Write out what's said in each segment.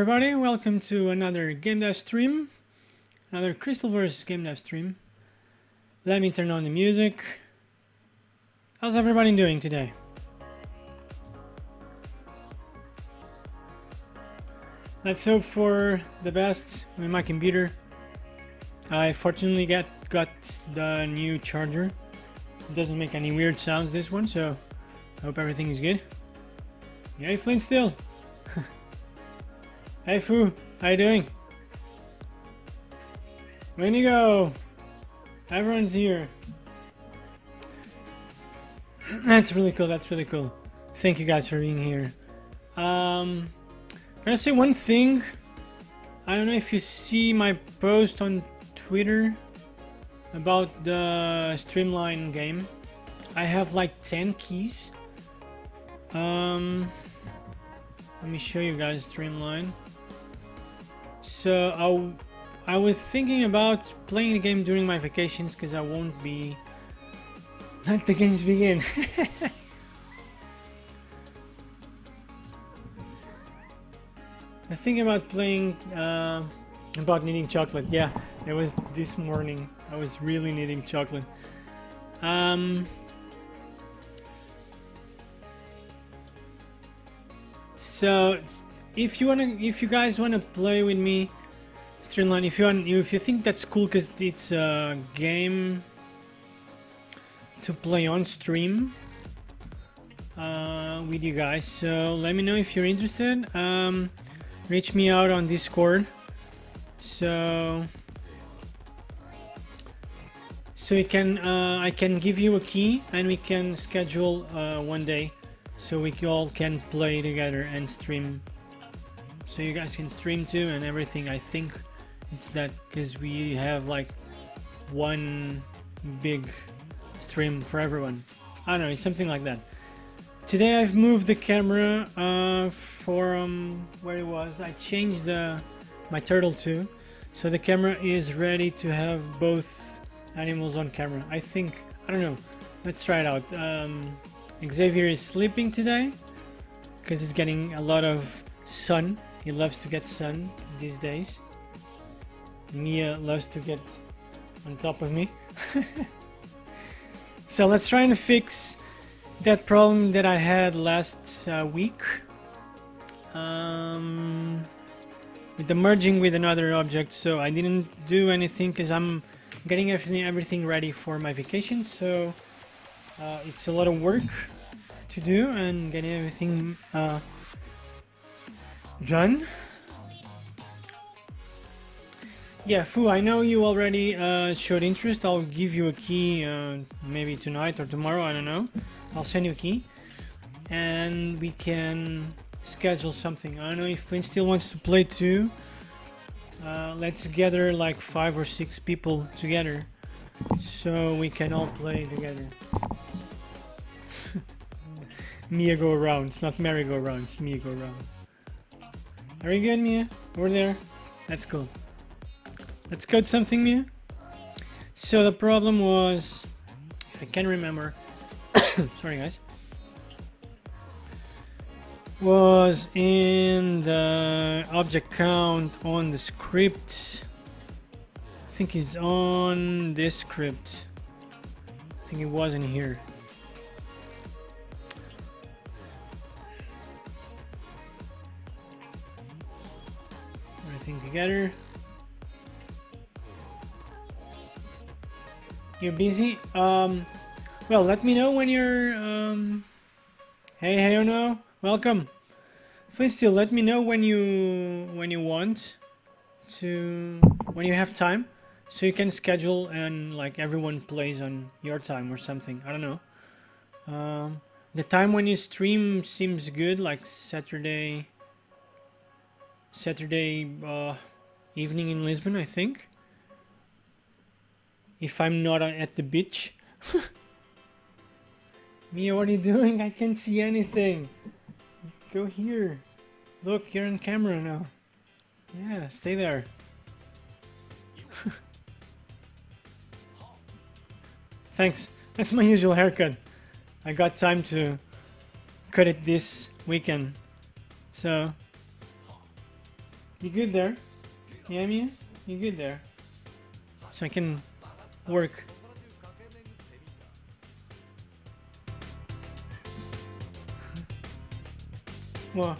everybody, welcome to another Game Dev stream, another Crystalverse Game Dev stream. Let me turn on the music. How's everybody doing today? Let's hope for the best with my computer. I fortunately got the new charger. It doesn't make any weird sounds, this one, so I hope everything is good. Hey Flint still. Hey Fu, how you doing? Wendigo! Everyone's here. That's really cool, that's really cool. Thank you guys for being here. I'm gonna say one thing. I don't know if you see my post on Twitter about the Streamline game. I have like 10 keys. Let me show you guys Streamline. So I was thinking about playing the game during my vacations because I won't be. Let the games begin. I think about playing about needing chocolate. Yeah, it was this morning. I was really needing chocolate. So if you guys wanna play with me, Streamline, if you think that's cool, because it's a game to play on stream with you guys. So let me know if you're interested. Reach me out on Discord. So you can I can give you a key and we can schedule one day so we all can play together and stream. So you guys can stream too and everything. I think it's that because we have like one big stream for everyone. I don't know, it's something like that. Today I've moved the camera from where it was. I changed my Turtle 2, so the camera is ready to have both animals on camera. I think, I don't know, let's try it out. Xavier is sleeping today because he's getting a lot of sun. He loves to get sun these days. Mia loves to get on top of me. So let's try and fix that problem that I had last week with the merging with another object. So I didn't do anything because I'm getting everything ready for my vacation. So it's a lot of work to do and getting everything done. Yeah, Fu, I know you already showed interest. I'll give you a key maybe tonight or tomorrow, I don't know. I'll send you a key and we can schedule something. I don't know if Flint still wants to play too. Let's gather like 5 or 6 people together so we can all play together. Mia go around. It's not Mary go around, it's Mia go around. Are you good, Mia? Over there? That's cool. Let's code something, Mia. So the problem was, if I can remember, sorry guys, was in the object count on the script. I think it's on this script. I think it was in here. Everything together. You're busy? Well, let me know when you're, Hey, oh no, welcome. Please still let me know when you want to, when you have time, so you can schedule and like everyone plays on your time or something. I don't know. The time when you stream seems good, like Saturday evening in Lisbon, I think. If I'm not at the beach. Mia, what are you doing? I can't see anything. Go here. Look, you're on camera now. Yeah, stay there. Thanks. That's my usual haircut. I got time to cut it this weekend. So You good there? Yeah, Mia? You good there? So I can work. Well,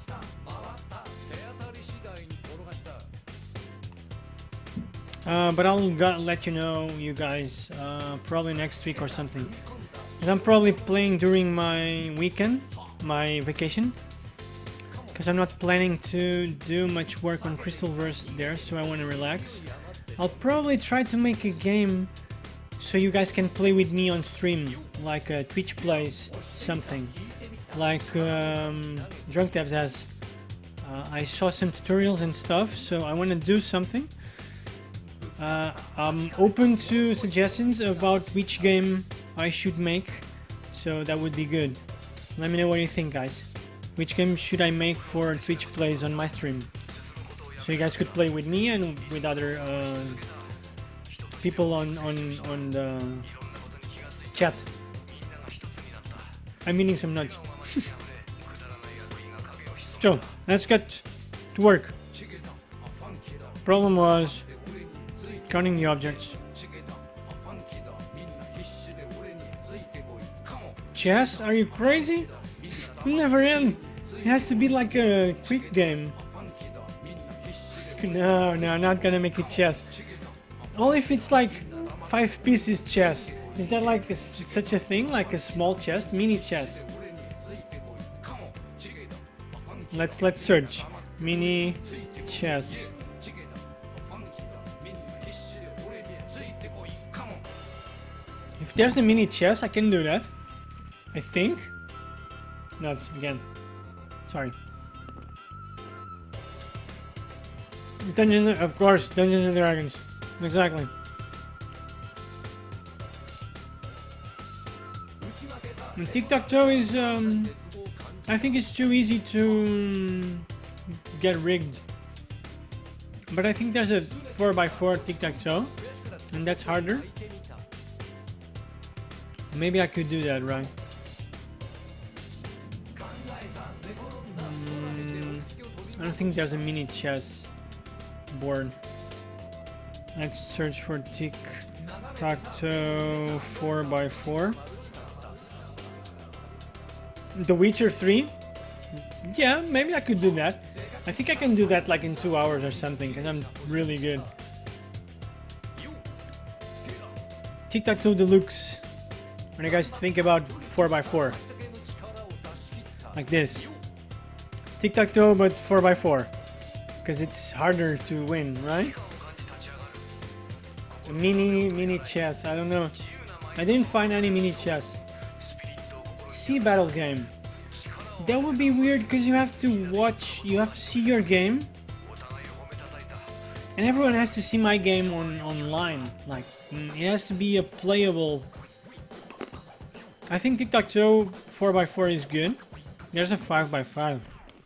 but I'll let you know, you guys, probably next week or something. And I'm probably playing during my weekend, my vacation, because I'm not planning to do much work on Crystalverse there, so I want to relax. I'll probably try to make a game so you guys can play with me on stream, like Twitch plays something, like Drunk Devs has. I saw some tutorials and stuff, so I want to do something. I'm open to suggestions about which game I should make, so that would be good. Let me know what you think, guys. Which game should I make for Twitch plays on my stream? So you guys could play with me and with other people on the chat. I'm eating some nuts. So, let's get to work. Problem was counting the objects. Chess? Are you crazy? Never end. It has to be like a quick game. No, I'm not gonna make it chess. Only if it's like 5 pieces chess. Is that like such a thing? Like a small chess? Mini chess? Let's search. Mini chess. If there's a mini chess, I can do that. I think. Nuts again. Sorry. Dungeons, of course, Dungeons and Dragons. Exactly. And tic-tac-toe is, I think it's too easy to get rigged. But I think there's a 4x4 tic-tac-toe, and that's harder. Maybe I could do that, right? I don't think there's a mini chess board. Let's search for tic-tac-toe 4x4. The Witcher 3? Yeah, maybe I could do that. I think I can do that like in 2 hours or something, because I'm really good. Tic-tac-toe deluxe. What do you guys think about 4x4? Like this. Tic-tac-toe, but 4x4. Because it's harder to win, right? A mini chess, I don't know. I didn't find any mini chess. Sea battle game. That would be weird because you have to watch, you have to see your game. And everyone has to see my game online. Like, it has to be a playable. I think tic-tac-toe 4x4 is good. There's a 5x5.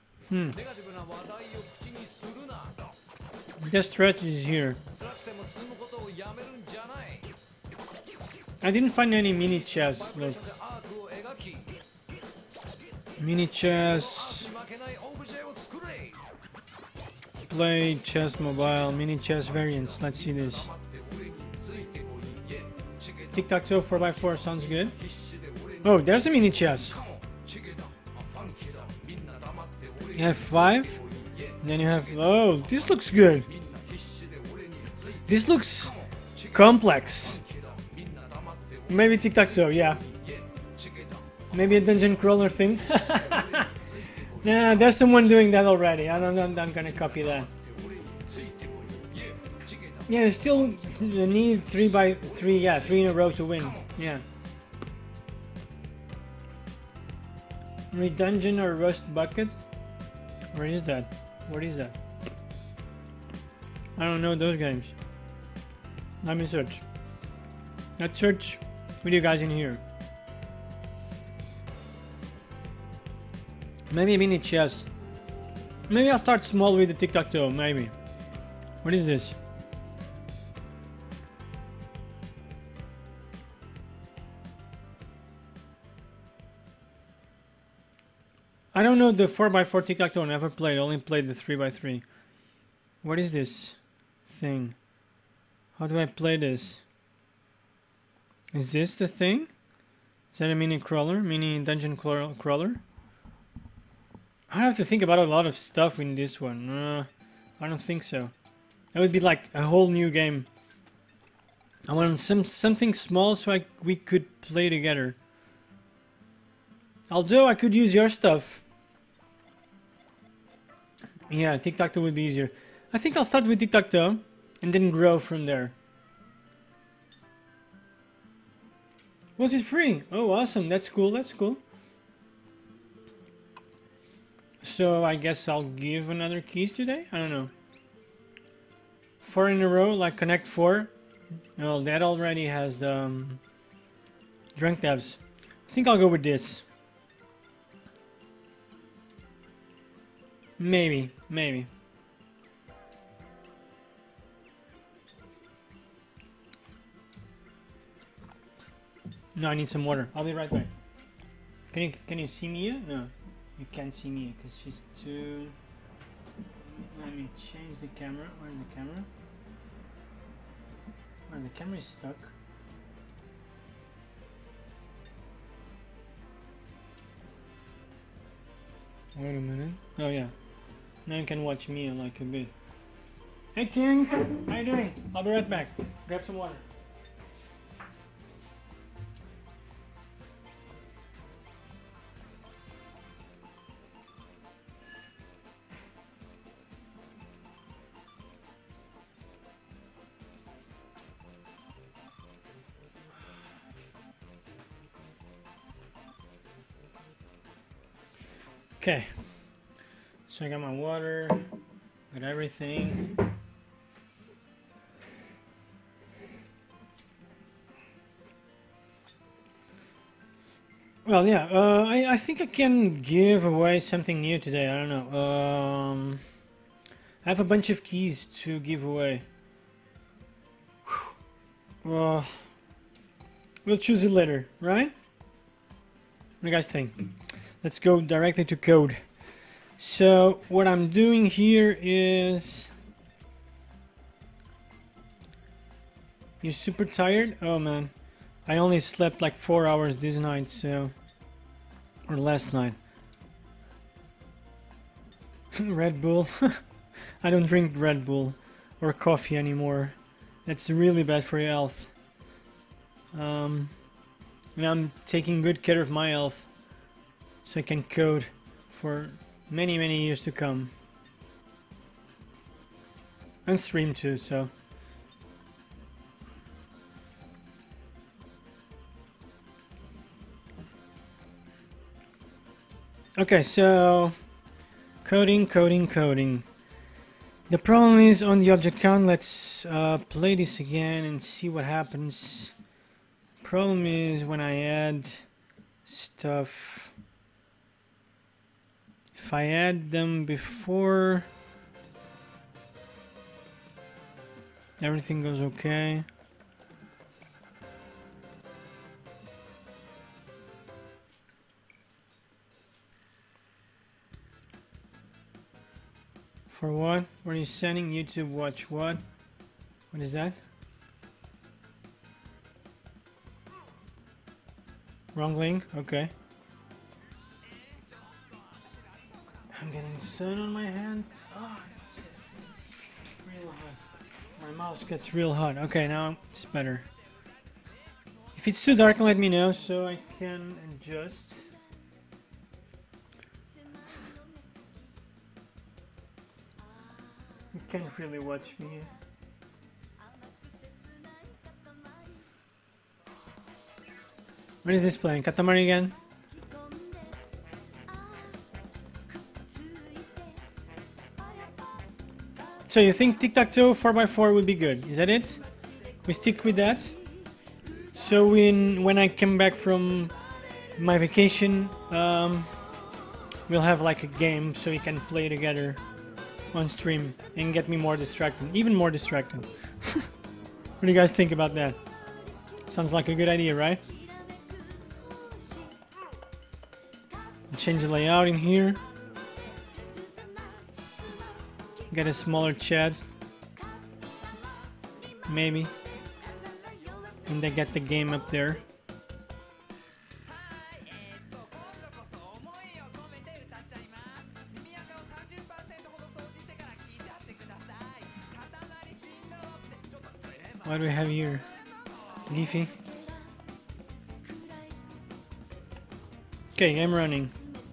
The strategy is here. I didn't find any mini chess. Look. Mini chess. Play chess mobile. Mini chess variants. Let's see this. Tic-tac-toe 4x4 sounds good. Oh, there's a mini chess. You have 5. Then you have... Oh, this looks good. This looks complex. Maybe tic-tac-toe, yeah. Maybe a dungeon crawler thing. Nah, there's someone doing that already. I'm gonna copy that. Yeah, still need 3x3. Yeah, 3 in a row to win. Yeah. Redungeon or Rust Bucket? Where is that? What is that? I don't know those games. Let me search. Let's search with you guys in here. Maybe a mini chess. Maybe I'll start small with the tic-tac-toe, maybe. What is this? I don't know the 4x4 tic-tac-toe, never played, only played the 3x3. What is this thing? How do I play this? Is this the thing? Is that a mini crawler? Mini dungeon crawler? I have to think about a lot of stuff in this one. I don't think so. That would be like a whole new game. I want something small so we could play together. Although I could use your stuff. Yeah, tic-tac-toe would be easier. I think I'll start with tic-tac-toe and then grow from there. Was it free? Oh, awesome. That's cool. That's cool. So I guess I'll give another keys today? I don't know. 4 in a row, like connect 4. Well, that already has the drunk devs. I think I'll go with this. Maybe. No, I need some water. I'll be right back. Can you see Mia? No, you can't see Mia because she's too. Let me change the camera. Where's the camera? Oh, the camera is stuck. Wait a minute. Oh yeah. Now you can watch Mia like a bit. Hey King, how you doing? I'll be right back. Grab some water. Okay, so I got my water, got everything. Well, yeah, I think I can give away something new today. I don't know. I have a bunch of keys to give away. Well, we'll choose it later, right? What do you guys think? Let's go directly to code. So what I'm doing here is... You're super tired? Oh man. I only slept like 4 hours this night, so... Or last night. Red Bull. I don't drink Red Bull or coffee anymore. That's really bad for your health. And I'm taking good care of my health. So I can code for many years to come. And stream too, so. Okay, so coding. The problem is on the object count. Let's play this again and see what happens. Problem is when I add stuff. If I add them before everything goes okay. For what? What are you sending? YouTube watch what? What is that? Wrong link? Okay. I'm getting sun on my hands. Oh, it's real hot. My mouse gets real hot. Okay, now it's better. If it's too dark, let me know so I can adjust. You can't really watch me. What is this playing? Katamari again? So you think tic-tac-toe 4x4 would be good? Is that it? We stick with that? So when I come back from my vacation, we'll have like a game so we can play together on stream and get me more distracted, even more distracted. What do you guys think about that? Sounds like a good idea, right? Change the layout in here. Get a smaller chat. Maybe. And they get the game up there. What do we have here? Giphy. Okay, I'm running.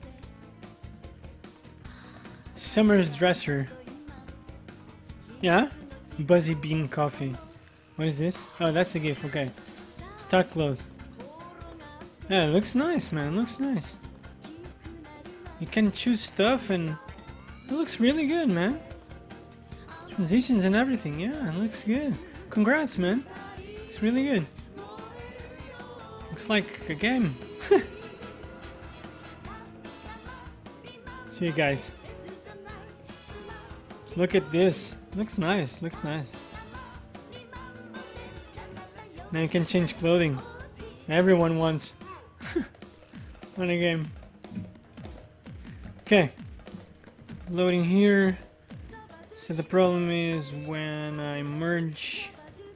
Summer's dresser. Yeah? Buzzy Bean Coffee. What is this? Oh, that's the gift. Okay. Start clothes. Yeah, it looks nice, man. It looks nice. You can choose stuff and it looks really good, man. Transitions and everything. Yeah, it looks good. Congrats, man. It's really good. Looks like a game. See you guys. Look at this. Looks nice. Looks nice. Now you can change clothing. Everyone wants. On a game. Okay. Loading here. So the problem is when I merge.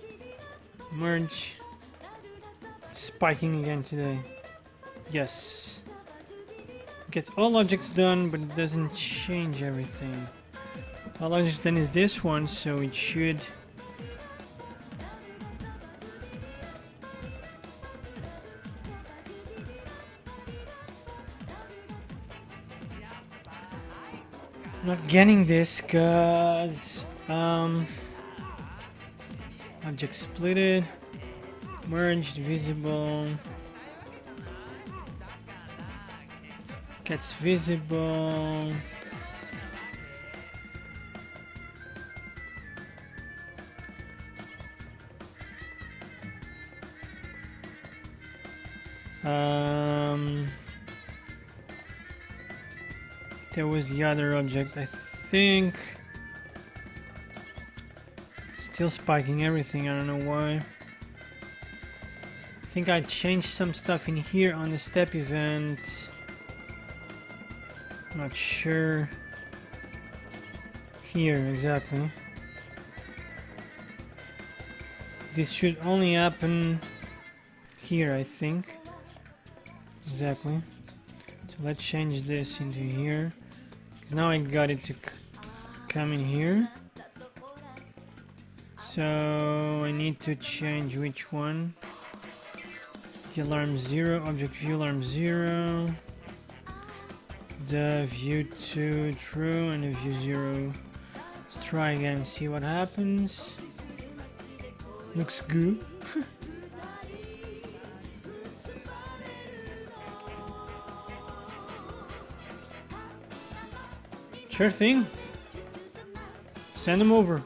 It's spiking again today. Yes. Gets all objects done, but it doesn't change everything. All objects done is this one, so it should. Not getting this cause object splitted, merged, visible, gets visible. There was the other object, I think. Still spiking everything, I don't know why. I think I changed some stuff in here on the step event. Not sure. Here, exactly. This should only happen here, I think. Exactly. So let's change this into here. Because now I got it to come in here. So I need to change which one. The alarm 0, object view alarm 0. The view 2 true and the view 0. Let's try again and see what happens. Looks good. Sure thing. Send them over.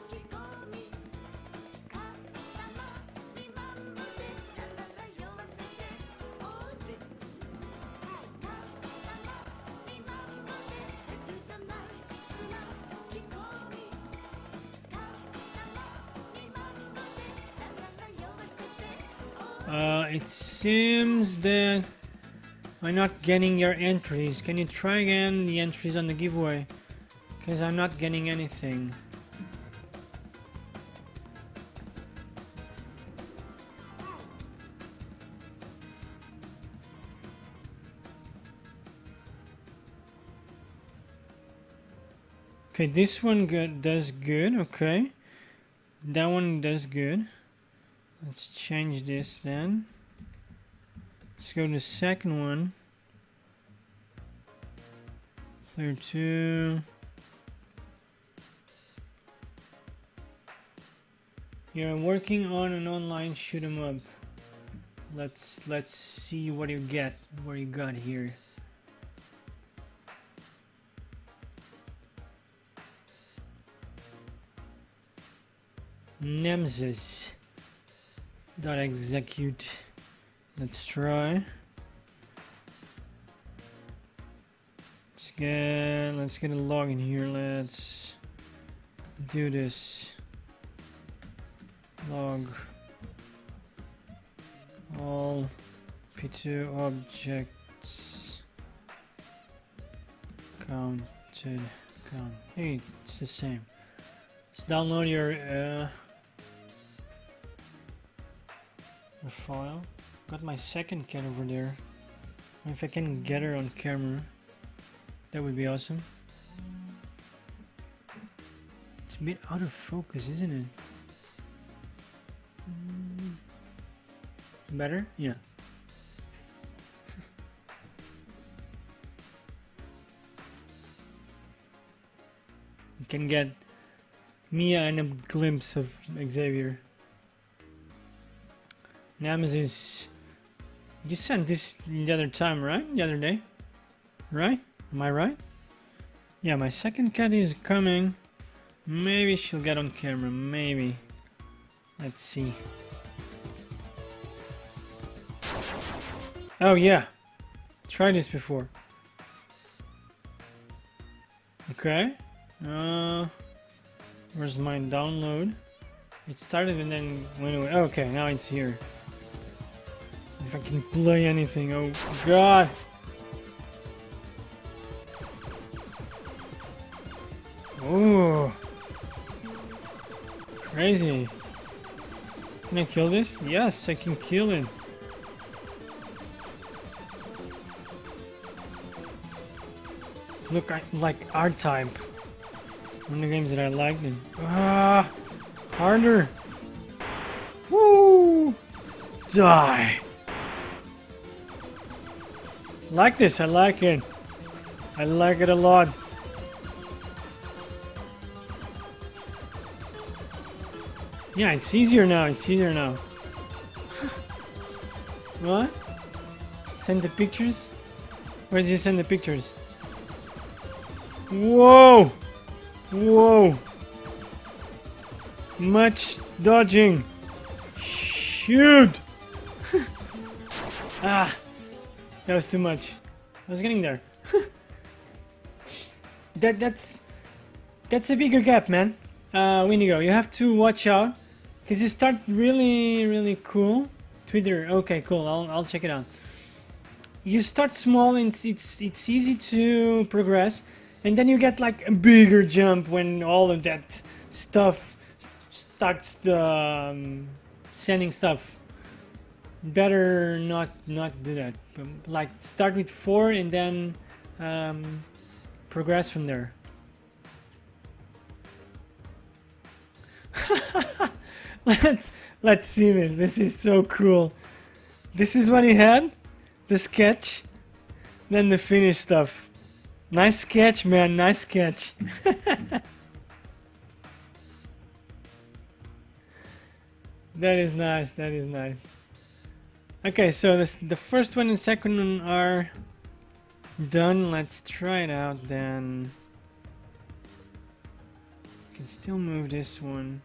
It seems that I'm not getting your entries. Can you try again the entries on the giveaway? Because I'm not getting anything. Okay, this one does good. Okay, that one does good. Let's change this then. Let's go to the second one. Player 2. You're working on an online shoot 'em up. Let's see what you get. What you got here. Nemesis. Dot execute. Let's try. Let's get a login here. Let's do this. Log all P2 objects counted. Hey, it's the same. Just download your file. Got my second cat over there. If I can get her on camera, that would be awesome. It's a bit out of focus, isn't it? Better? Yeah. You can get Mia and a glimpse of Xavier. Nemesis. You sent this the other time, right? The other day? Right? Am I right? Yeah, my second cat is coming. Maybe she'll get on camera. Maybe. Let's see. Oh yeah. Tried this before. Okay. Where's my download? It started and then went away. Okay, now it's here. If I can play anything, oh god! Ooh! Crazy! Can I kill this? Yes, I can kill it! Look, I like R-Type. One of the games that I liked. And, harder! Woo! Die! Like this, I like it. I like it a lot. Yeah, it's easier now, it's easier now. What? Send the pictures? Where did you send the pictures? Whoa! Whoa! Much dodging! Shoot! Ah! That was too much. I was getting there. That's a bigger gap, man. Windigo, you have to watch out, cause you start really cool. Twitter, okay, cool. I'll check it out. You start small and it's easy to progress, and then you get like a bigger jump when all of that stuff starts sending stuff. Better not do that. Like start with 4 and then progress from there. let's see this. This is so cool. This is what he had, the sketch, then the finished stuff. Nice sketch, man. Nice sketch. That is nice. That is nice. Okay, so the first one and second one are done. Let's try it out then. Can still move this one.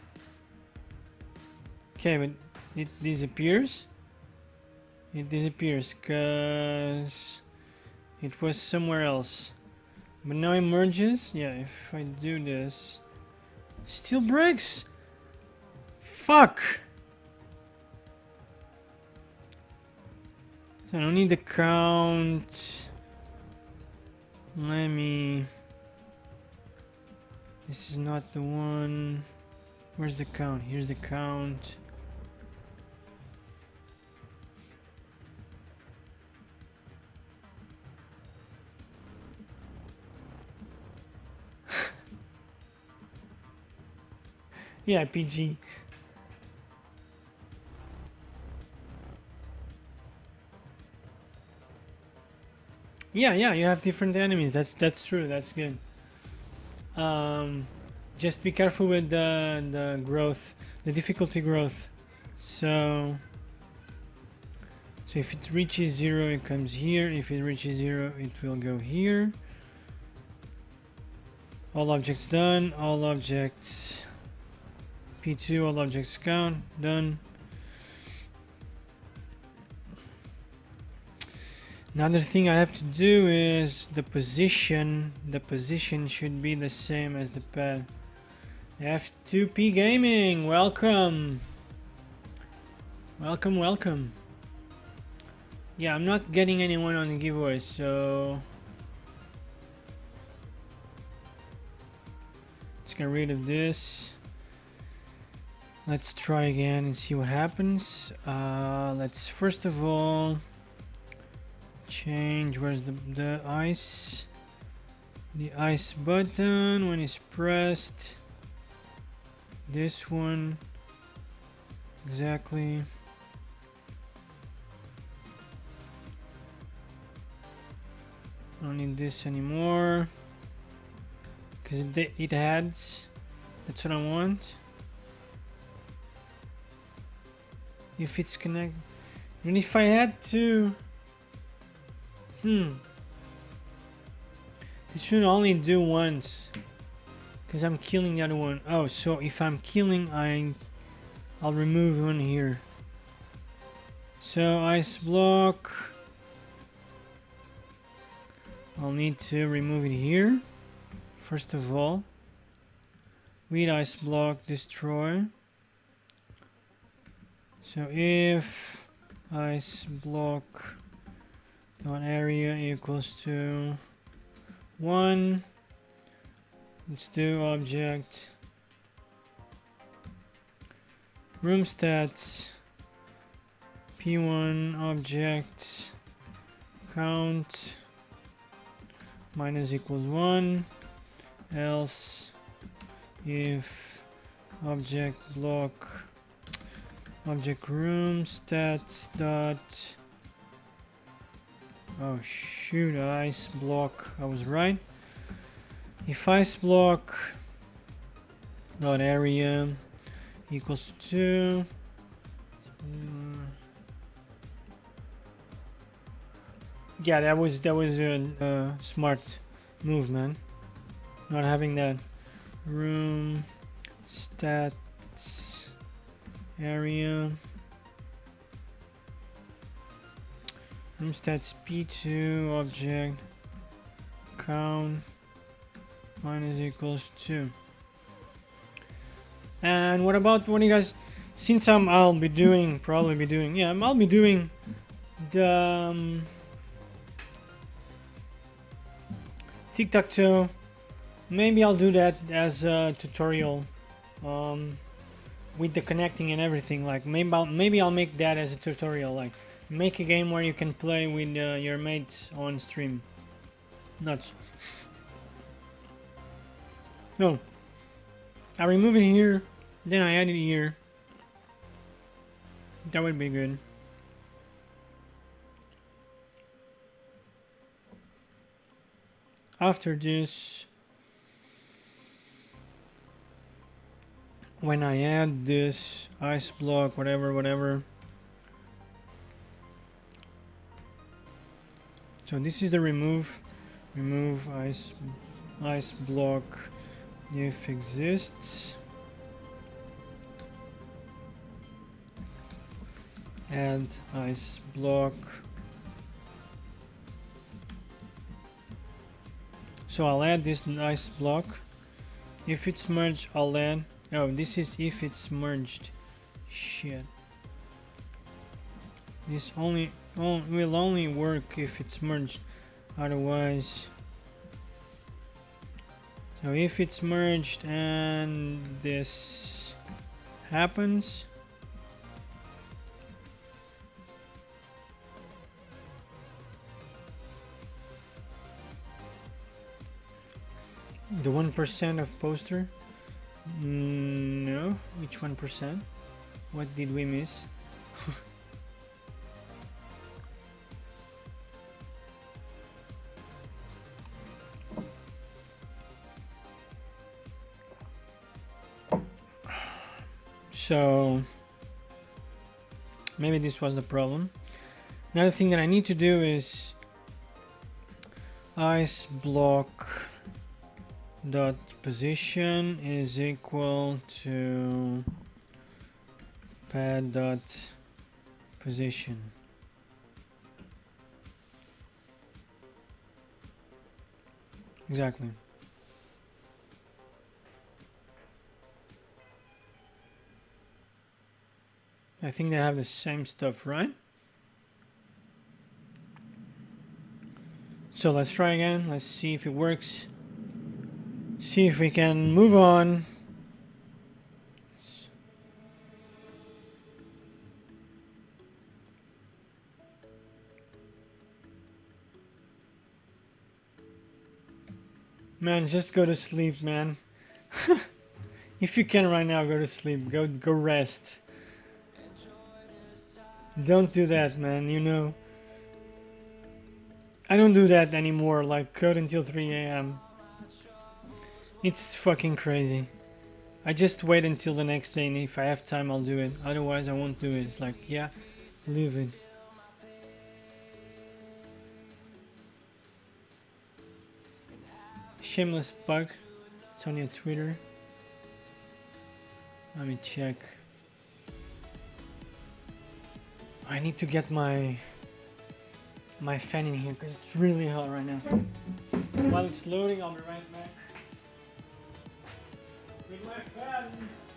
Okay, but it disappears. It disappears because it was somewhere else. But now it merges. Yeah, if I do this, still breaks. Fuck. I don't need the count. Let me... This is not the one. Where's the count? Here's the count. Yeah, PG. Yeah, you have different enemies. That's true. That's good. Just be careful with the growth, the difficulty growth. So if it reaches 0, it comes here. If it reaches 0, it will go here. All objects done. All objects P2. All objects count. Done. Another thing I have to do is the position. The position should be the same as the pad. F2P Gaming, welcome. Welcome. Yeah, I'm not getting anyone on the giveaway, so get rid of this. Let's try again and see what happens. Let's first of all change where's the ice. The ice button, when it's pressed, this one exactly. I don't need this anymore because it adds. That's what I want. If it's connected, and if I had to, this should only do once because I'm killing the other one. Oh, so if I'm killing, I'll remove one here. So ice block, I'll need to remove it here first of all. With ice block destroy. So if ice block dot area equals to 1, let's do object room stats p1 object count minus equals 1, else if object block object room stats dot, oh shoot, ice block, I was right. If ice block dot area equals to 2, yeah, that was a smart move, man. Not having that room stats area room stats p2 object count minus equals 2. And what about when you guys, since I'll be doing the tic-tac-toe. Maybe I'll do that as a tutorial with the connecting and everything. Like maybe I'll make that as a tutorial. Like make a game where you can play with your mates on stream. Nuts. No, I remove it here, then I add it here. That would be good. After this, when I add this ice block, whatever. So this is the remove ice block if exists. Add ice block. So I'll add this ice block. If it's merged, I'll add. Oh, this is if it's merged. Shit. This will only work if it's merged. Otherwise. So if it's merged and this happens. The 1% of poster? No. Which 1%? What did we miss? So maybe this was the problem. Another thing that I need to do is ice block dot position is equal to pad dot position. Exactly. I think they have the same stuff, right? So let's try again. Let's see if it works. See if we can move on. Man, just go to sleep, man. If you can right now, go to sleep. Go rest. Don't do that, man, you know. I don't do that anymore, like code until 3 a.m. It's fucking crazy. I just wait until the next day, and if I have time, I'll do it. Otherwise, I won't do it. It's like, yeah, leave it. Shameless Bug. It's on your Twitter. Let me check. I need to get my fan in here because it's really hot right now. While it's loading, I'll be right back. With my fan.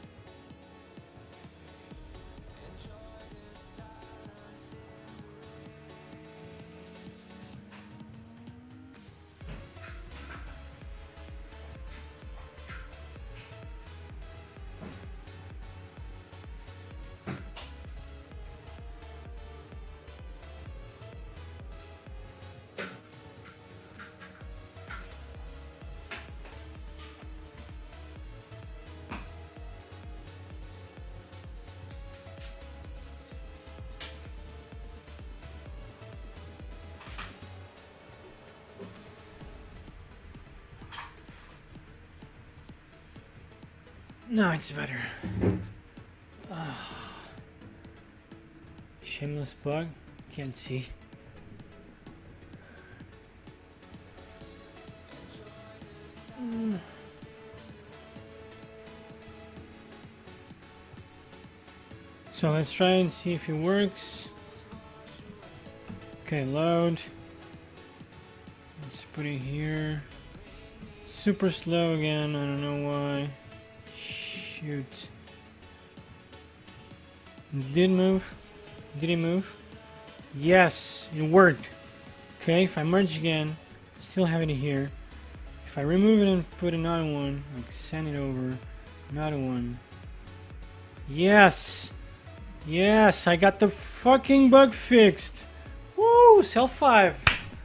No, it's better. Shameless Bug. Can't see. So let's try and see if it works. Okay, load. Let's put it here. Super slow again, I don't know why. Shoot. Did move? Did it move? Yes, it worked. Okay, if I merge again, still have it here. If I remove it and put another one, like send it over, another one. Yes! Yes, I got the fucking bug fixed. Woo, cell 5.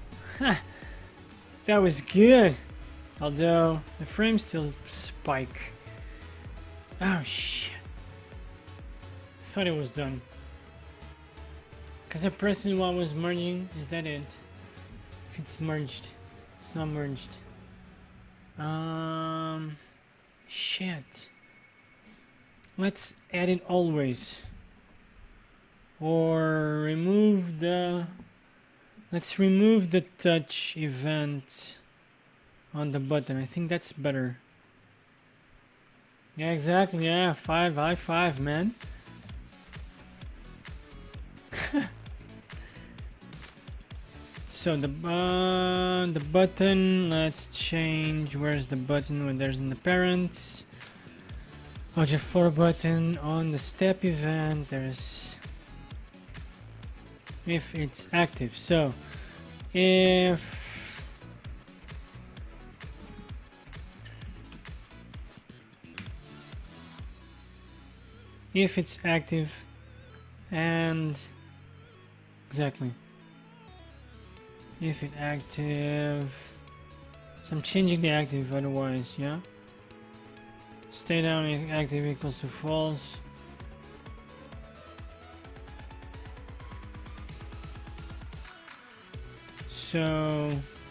That was good. Although, the frames still spike. Oh shit. I thought it was done. Because I pressed it while I was merging. Is that it? If it's merged. It's not merged. Shit. Let's add it always. Or remove the... Let's remove the touch event on the button. I think that's better. Yeah, exactly. Yeah, high five, man. So the button, let's change. Where's the button when there's in the parents? Object floor button on the step event. There's if it's active. So if it's active and exactly if it's active, so I'm changing the active otherwise, yeah, stay down if active equals to false. So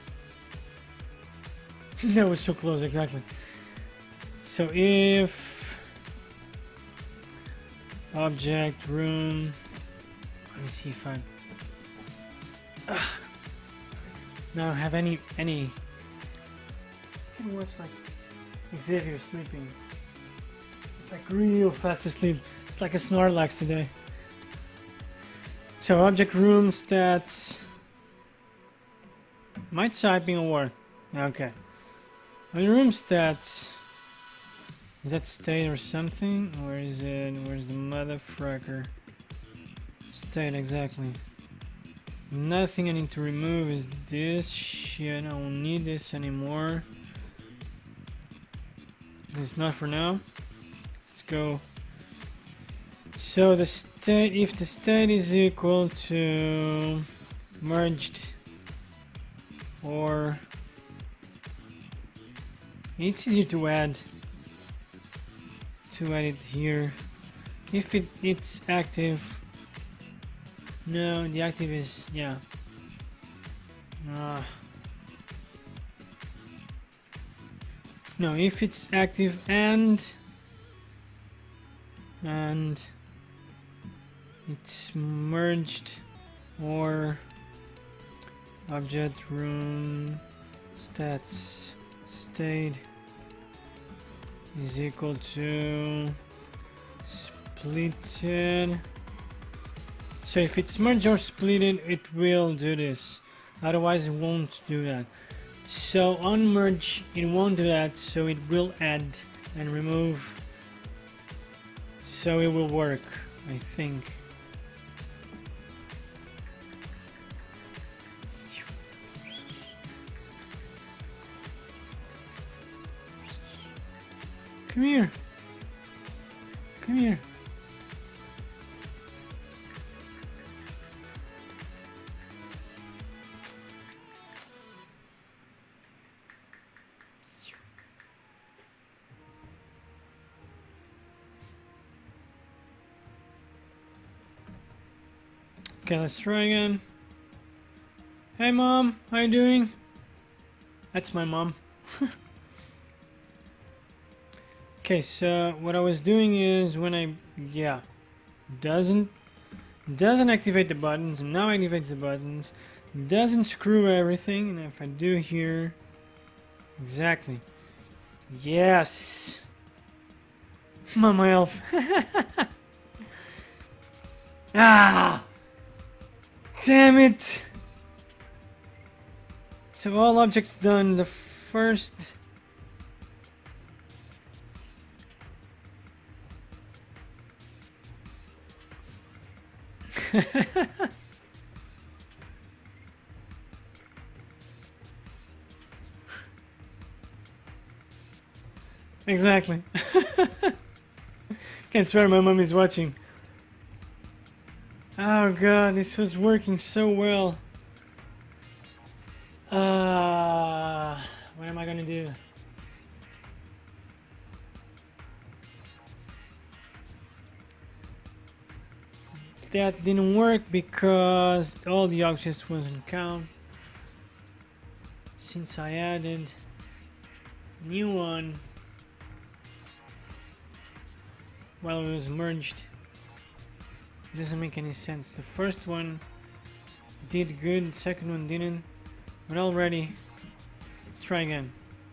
that was so close, exactly. So if object room, let me see if I now have any it works like Xavier sleeping. It's like real fast asleep. It's like a Snorlax today. So object room stats. Might typing or work. Okay. On room stats. Is that state or something? Where is it? Where's the motherfucker? State, exactly. Nothing I need to remove is this shit. I don't need this anymore. This is not for now. Let's go. So the state, if the state is equal to merged, or it's easier to add it here. If it's active, no, the active is, yeah. No, if it's active and it's merged, or object room stats state is equal to splitted. So if it's merged or splitted, it will do this. Otherwise, it won't do that. So on merge, it won't do that. So it will add and remove. So it will work, I think. Come here. Come here. Okay, let's try again. Hey mom, how you doing? That's my mom. Okay, so what I was doing is when I, yeah, doesn't activate the buttons, and now activates the buttons, doesn't screw everything, and if I do here, exactly, yes, Mama Elf. Ah, damn it. So all objects done. The first. Exactly. Can't swear my mom is watching. Oh god, this was working so well. What am I gonna do? That didn't work because all the objects wasn't count. Since I added a new one while it was merged, it doesn't make any sense. The first one did good, the second one didn't, but already, let's try again.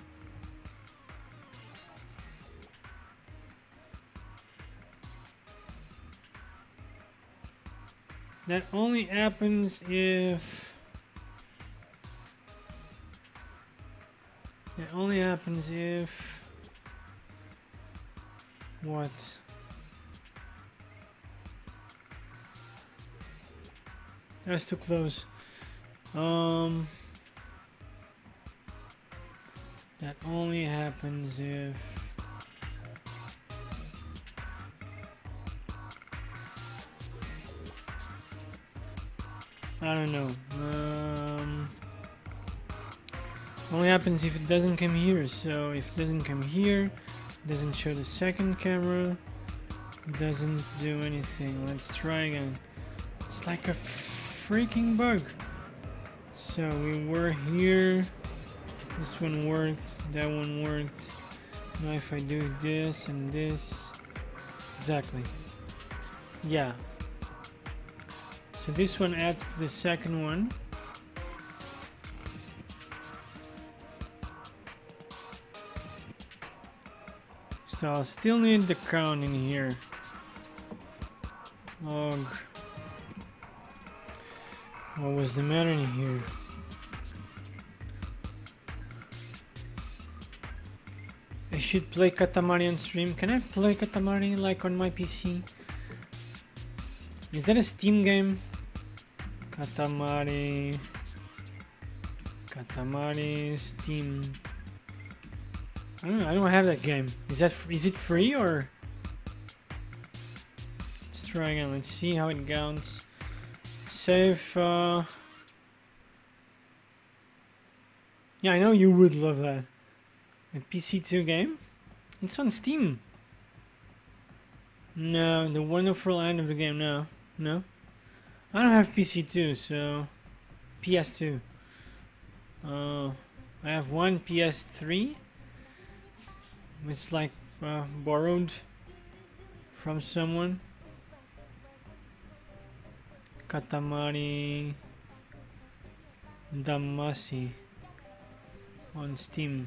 That only happens if what? That's too close. That only happens if I don't know. Only happens if it doesn't come here. So if it doesn't come here, it doesn't show the second camera, it doesn't do anything. Let's try again. It's like a freaking bug. So we were here. This one worked. That one worked. Now if I do this and this, exactly. Yeah. So this one adds to the second one. So I'll still need the count in here. Log. What was the matter in here? I should play Katamari on stream. Can I play Katamari like on my PC? Is that a Steam game? Katamari Steam. I don't know, I don't have that game. Is it free or? Let's try again. Let's see how it goes. Save. Yeah, I know you would love that. A PC2 game. It's on Steam. No, the wonderful end of the game. No, no. I don't have PC2, so PS2. I have one PS3. It's like borrowed from someone. Katamari Damacy on Steam.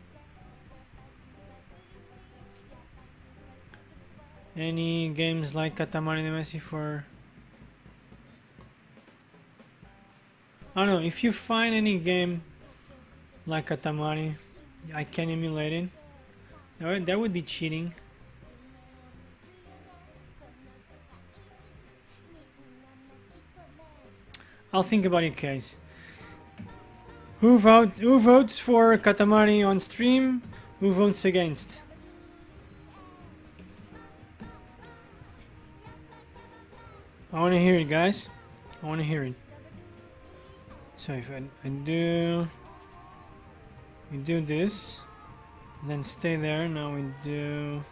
Any games like Katamari Damacy for... I don't know, if you find any game like Katamari, I can emulate it. Alright, that would be cheating. I'll think about it, guys. Who votes for Katamari on stream? Who votes against? I want to hear it, guys. I want to hear it. So if I do... We do this. Then stay there. Now we do...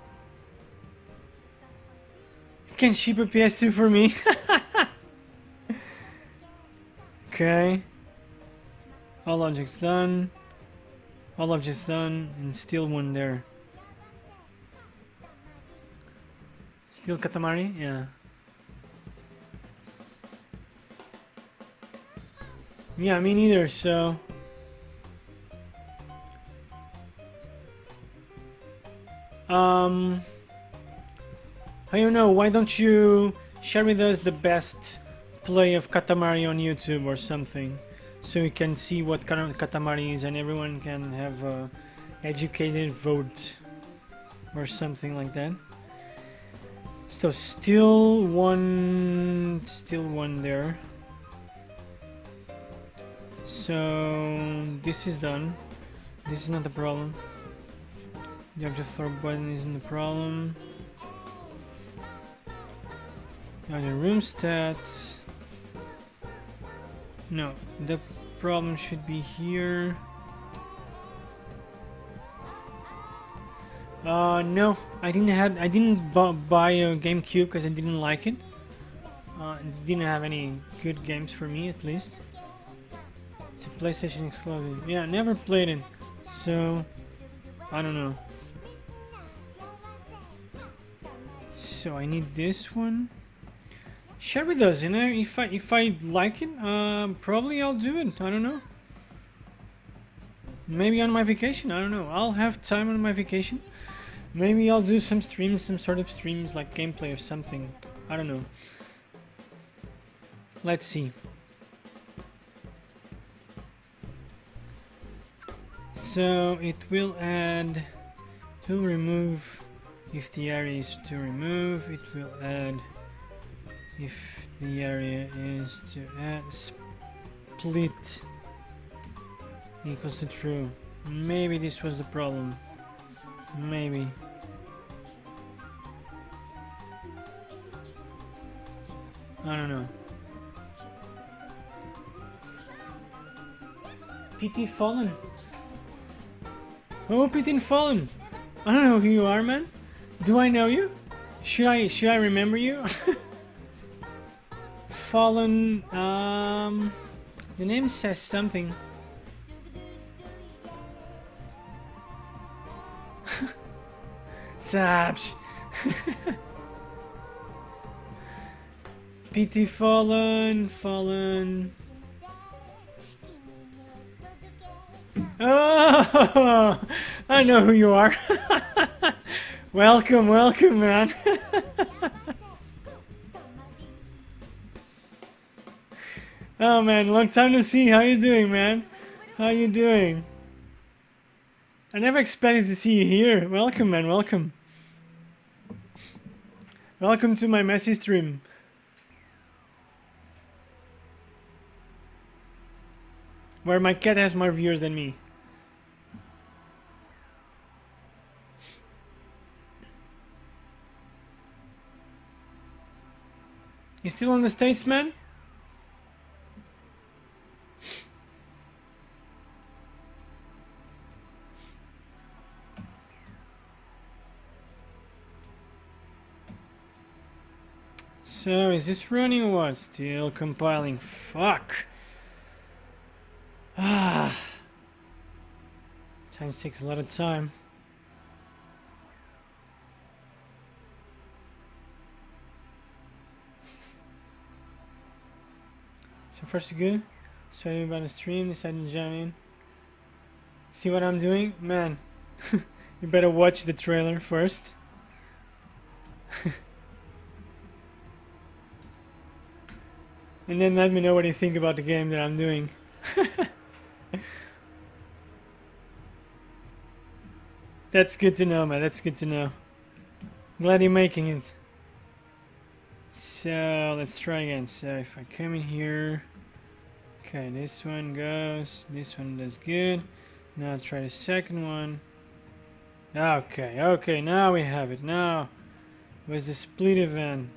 You can ship a PS2 for me. Okay. All objects done. All objects done. And still one there. Still Katamari? Yeah. Yeah, me neither, so... I don't know, why don't you share with us the best play of Katamari on YouTube or something, so we can see what kind of Katamari is and everyone can have a educated vote or something like that. So still one there. So this is done. This is not the problem. The object floor button isn't the problem. Now the room stats. No, the problem should be here. No, I didn't buy a GameCube because I didn't like it. It didn't have any good games for me, at least. It's a PlayStation exclusive. Yeah, never played it, so I don't know. So I need this one. Share with us, you know, if I like it, probably I'll do it. I don't know. Maybe on my vacation. I don't know. I'll have time on my vacation. Maybe I'll do some streams, some sort of streams like gameplay or something. I don't know. Let's see. So it will add to remove if the area is to remove. It will add if the area is to add. Split equals to true. Maybe this was the problem. Maybe. I don't know. PT Fallen. Oh, PT Fallen. I don't know who you are, man. Do I know you? Should I remember you? Fallen. The name says something. Zaps. PT Fallen. Oh, I know who you are. Welcome, man. Oh man, long time to see. How you doing, man? How you doing? I never expected to see you here. Welcome, man. Welcome. Welcome to my messy stream. Where my cat has more viewers than me. You still in the States, man? So, is this running or what? Still compiling. Fuck. Ah. Time takes a lot of time. So far so good. So about the stream, decided to join in. See what I'm doing? Man, you better watch the trailer first. And then let me know what you think about the game that I'm doing. That's good to know, man. That's good to know. Glad you're making it. So let's try again. So if I come in here, okay, this one goes, this one does good. Now I'll try the second one. Okay, okay, now we have it. Now was the split event.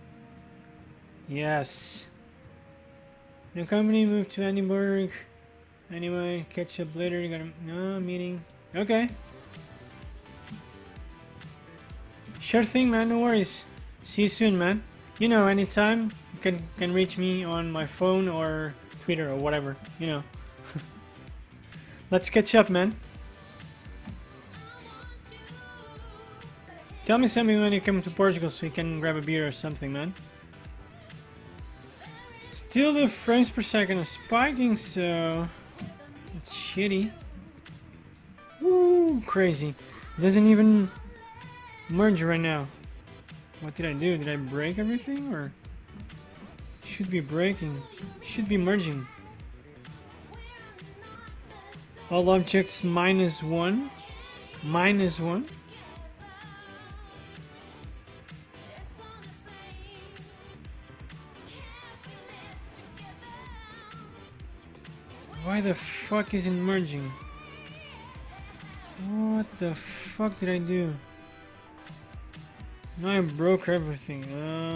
Yes. The company moved to Edinburgh. Anyway, catch up later. You got a no meeting. Okay. Sure thing, man. No worries. See you soon, man. You know, anytime you can reach me on my phone or Twitter or whatever. You know. Let's catch up, man. Tell me something when you come to Portugal so you can grab a beer or something, man. Still the frames per second are spiking, so it's shitty. Woo, crazy. Doesn't even merge right now. What did I do? Did I break everything or should be breaking? Should be merging. All objects -1. -1. Why the fuck isn't merging? What the fuck did I do? Now I broke everything.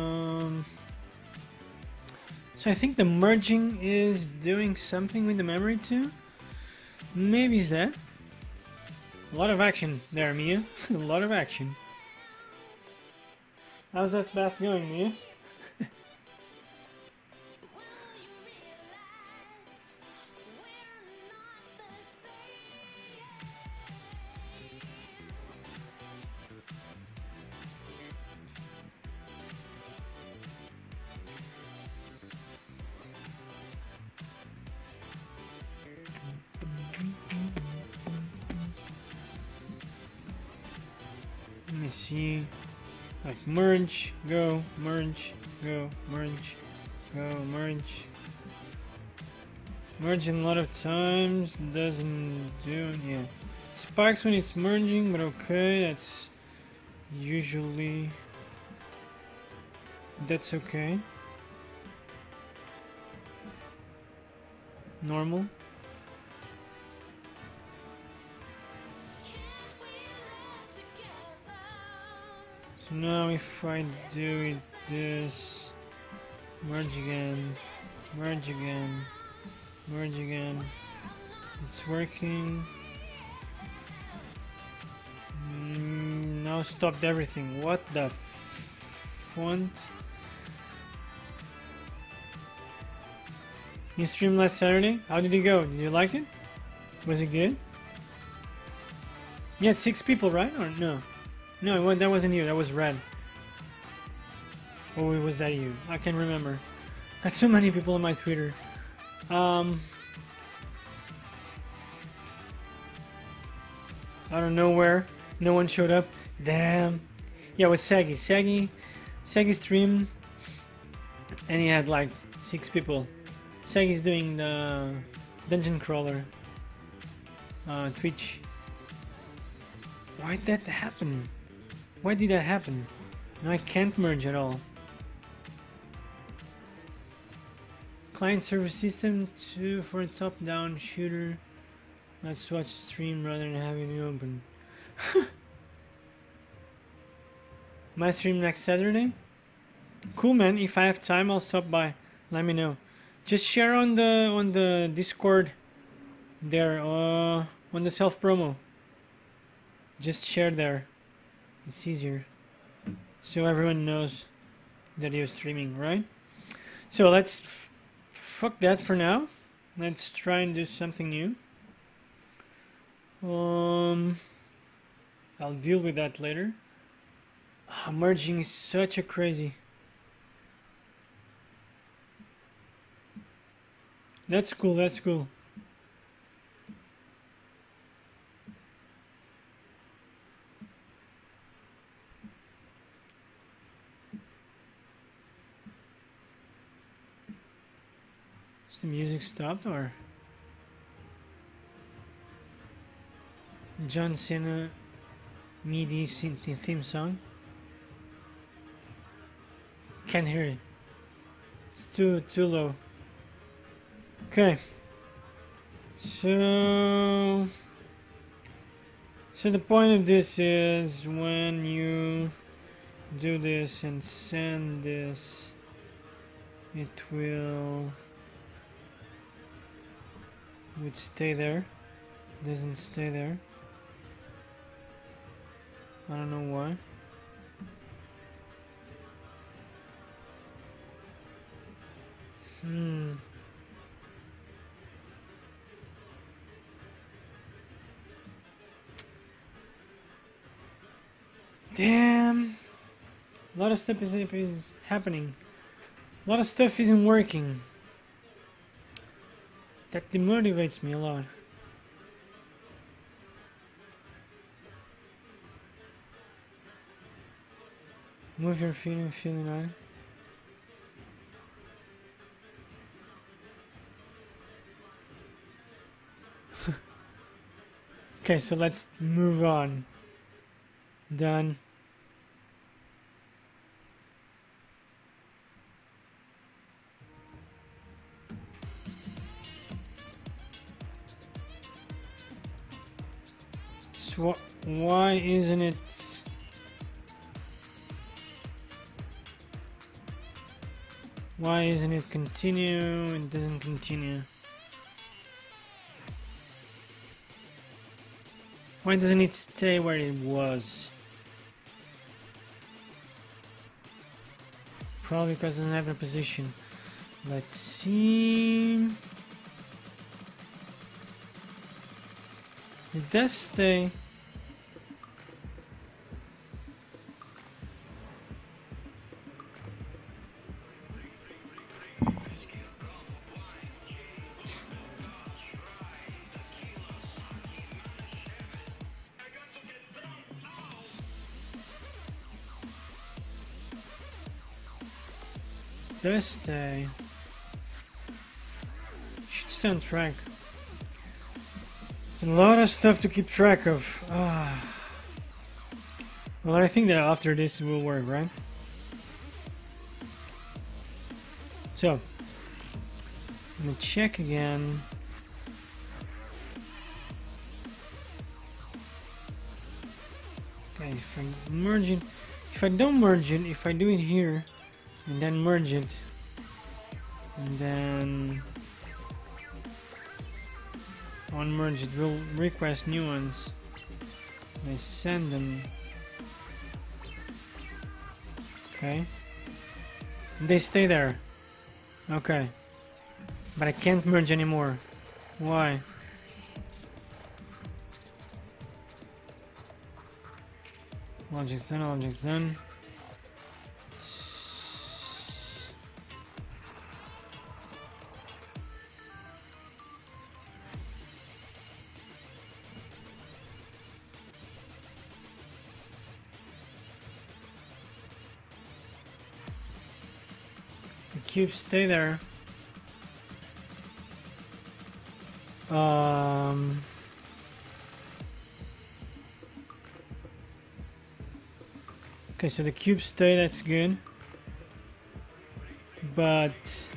So I think the merging is doing something with the memory too. Maybe it's that. A lot of action there, Mia. A lot of action. How's that bath going, Mia? Let me see. Like merge, go, merge, go, merge, go, merge. Merging a lot of times doesn't do, yeah. Spikes when it's merging, but okay, that's usually, that's okay. Normal. So now if I do it this, merge again, merge again, merge again, it's working. Now stopped everything. What the font? You streamed last Saturday? How did it go? Did you like it? Was it good? You had 6 people, right? Or no? No, that wasn't you. That was Red. Or was that you? I can't remember. Got so many people on my Twitter. I don't know where. No one showed up. Damn. Yeah, it was Saggy. Saggy streamed, and he had like 6 people. Saggy's doing the Dungeon Crawler Twitch. Why did that happen? Why did that happen? No, I can't merge at all. Client server system for a top-down shooter. Let's watch stream rather than having it open. My stream next Saturday? Cool, man. If I have time, I'll stop by. Let me know. Just share on the Discord there, on the self promo. Just share there. It's easier, so everyone knows that you're streaming, right? So let's fuck that for now. Let's try and do something new. I'll deal with that later. Merging is such a crazy. That's cool, that's cool. Is the music stopped or? John Cena MIDI theme song? Can't hear it. It's too low. Okay. So the point of this is when you do this and send this, it would stay there. Doesn't stay there. I don't know why. Damn. A lot of stuff is happening. A lot of stuff isn't working. That demotivates me a lot. Move your feet and feeling on. Okay, so let's move on. Done. So why isn't it? Why isn't it continue? It doesn't continue. Why doesn't it stay where it was? Probably because it doesn't have a position. Let's see. It does stay. Does stay. Should stay on track. It's a lot of stuff to keep track of. Well, I think that after this will work, right? So, let me check again. Okay, if I merge it, if I don't merge it, if I do it here, and then merge it, and then unmerge it will request new ones. I send them. Okay. They stay there. Okay. But I can't merge anymore. Why? Logic's done, logic's done. Cubes stay there. Okay, so the cubes stay, that's good. But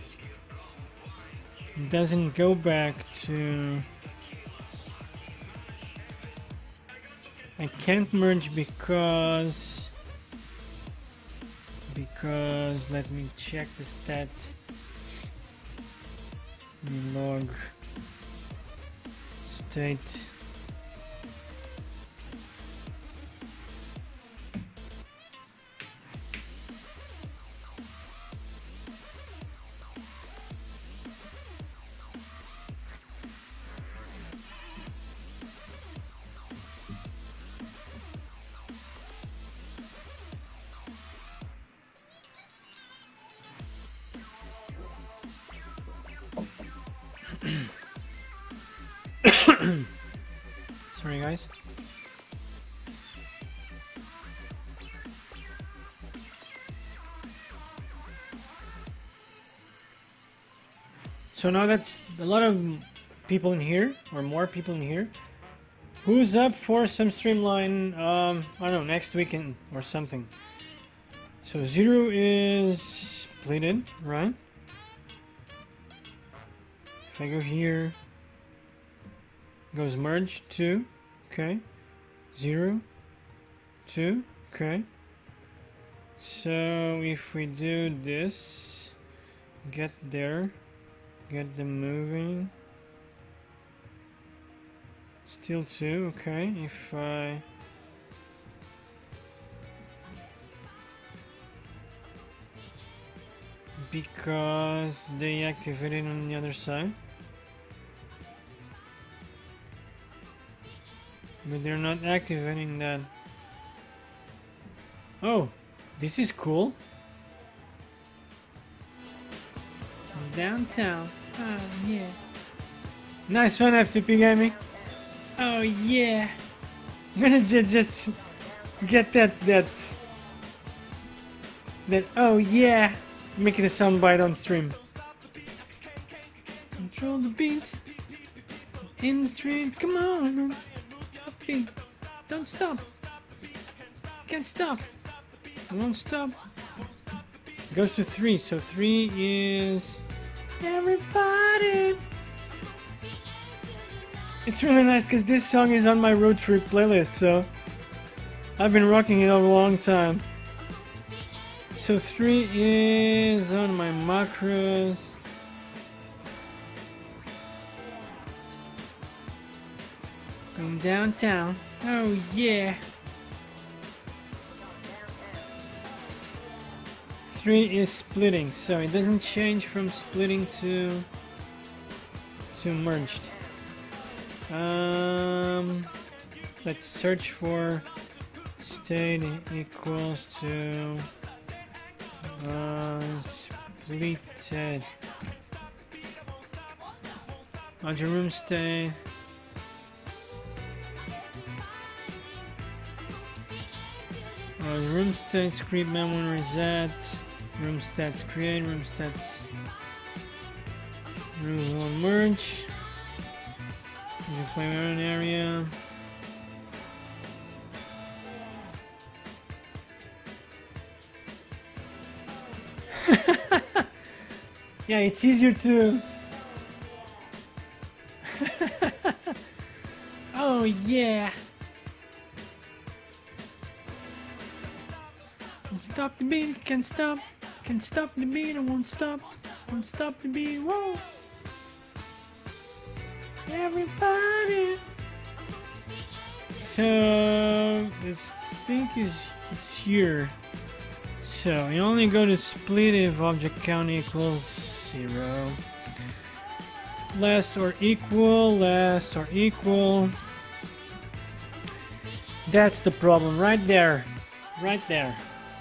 doesn't go back to... I can't merge because because let me check the stat. Log state. Sorry guys. So now that's a lot of people in here, or more people in here. Who's up for some streamline, I don't know, next weekend or something? So 0 is splitted, right? If I go here, goes merge 2, okay. 0, 2, okay. So if we do this, get there, get them moving. Still 2, okay. If I because they activated on the other side, but they're not activating that. Oh, this is cool. Downtown. Oh yeah. Nice one, F2P Gaming. Oh yeah. I'm gonna just get that oh yeah. Make it a soundbite on stream. Control the beat. In the stream. Come on, man. Upbeat. Don't stop. Can't stop. I won't stop. Goes to 3, so 3 is everybody. It's really nice because this song is on my road trip playlist, so I've been rocking it a long time. So 3 is on my macros. Going downtown. Oh yeah. 3 is splitting, so it doesn't change from splitting to merged. Let's search for state equals to splitted. Under room state. Room state script memory reset. Room stats create. Room stats. Room 1 merge. You play my own area. Yeah, it's easier to. Oh yeah. Stop the beat, can't stop the beat, I won't stop the beat, whoa. Everybody. So this thing it's here. So you only go to split if object count equals 0. Less or equal. That's the problem right there. Right there.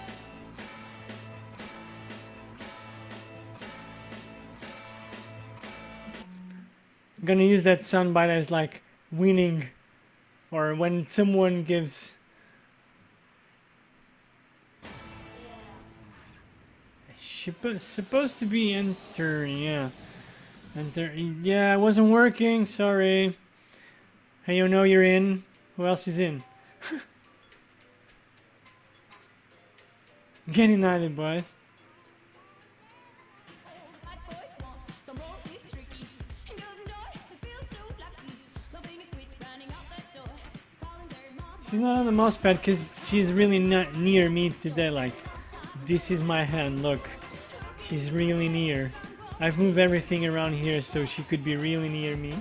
I'm gonna use that soundbite as like winning, or when someone gives. Supposed to be enter, yeah. Enter, yeah, it wasn't working, sorry. Hey, you know you're in. Who else is in? Get united, boys. She's not on the mouse pad because she's really not near me today, like This is my hand, look. She's really near. I've moved everything around here so she could be really near me.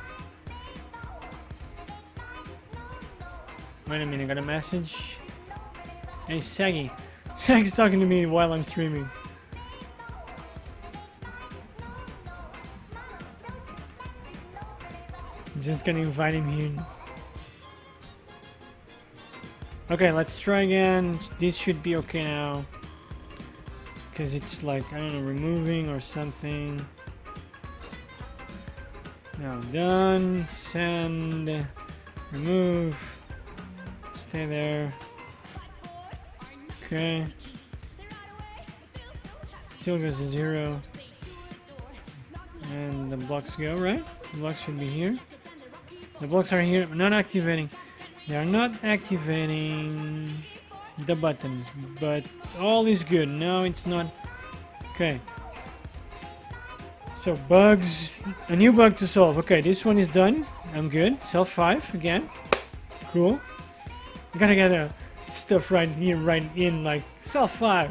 Wait a minute, I got a message. Hey, Saggy. Saggy's talking to me while I'm streaming. Just gonna invite him here. Okay, let's try again. This should be okay now. Because it's like, I don't know, removing or something. Now done. Send. Remove. Stay there. Okay. Still goes to 0. And the blocks go, right? The blocks should be here. The blocks are here, not activating. They are not activating the buttons, but all is good. No, it's not. Okay. So bugs, a new bug to solve. Okay, this one is done. I'm good. Self 5 again. Cool. I gotta get the stuff right here, right in, like self 5.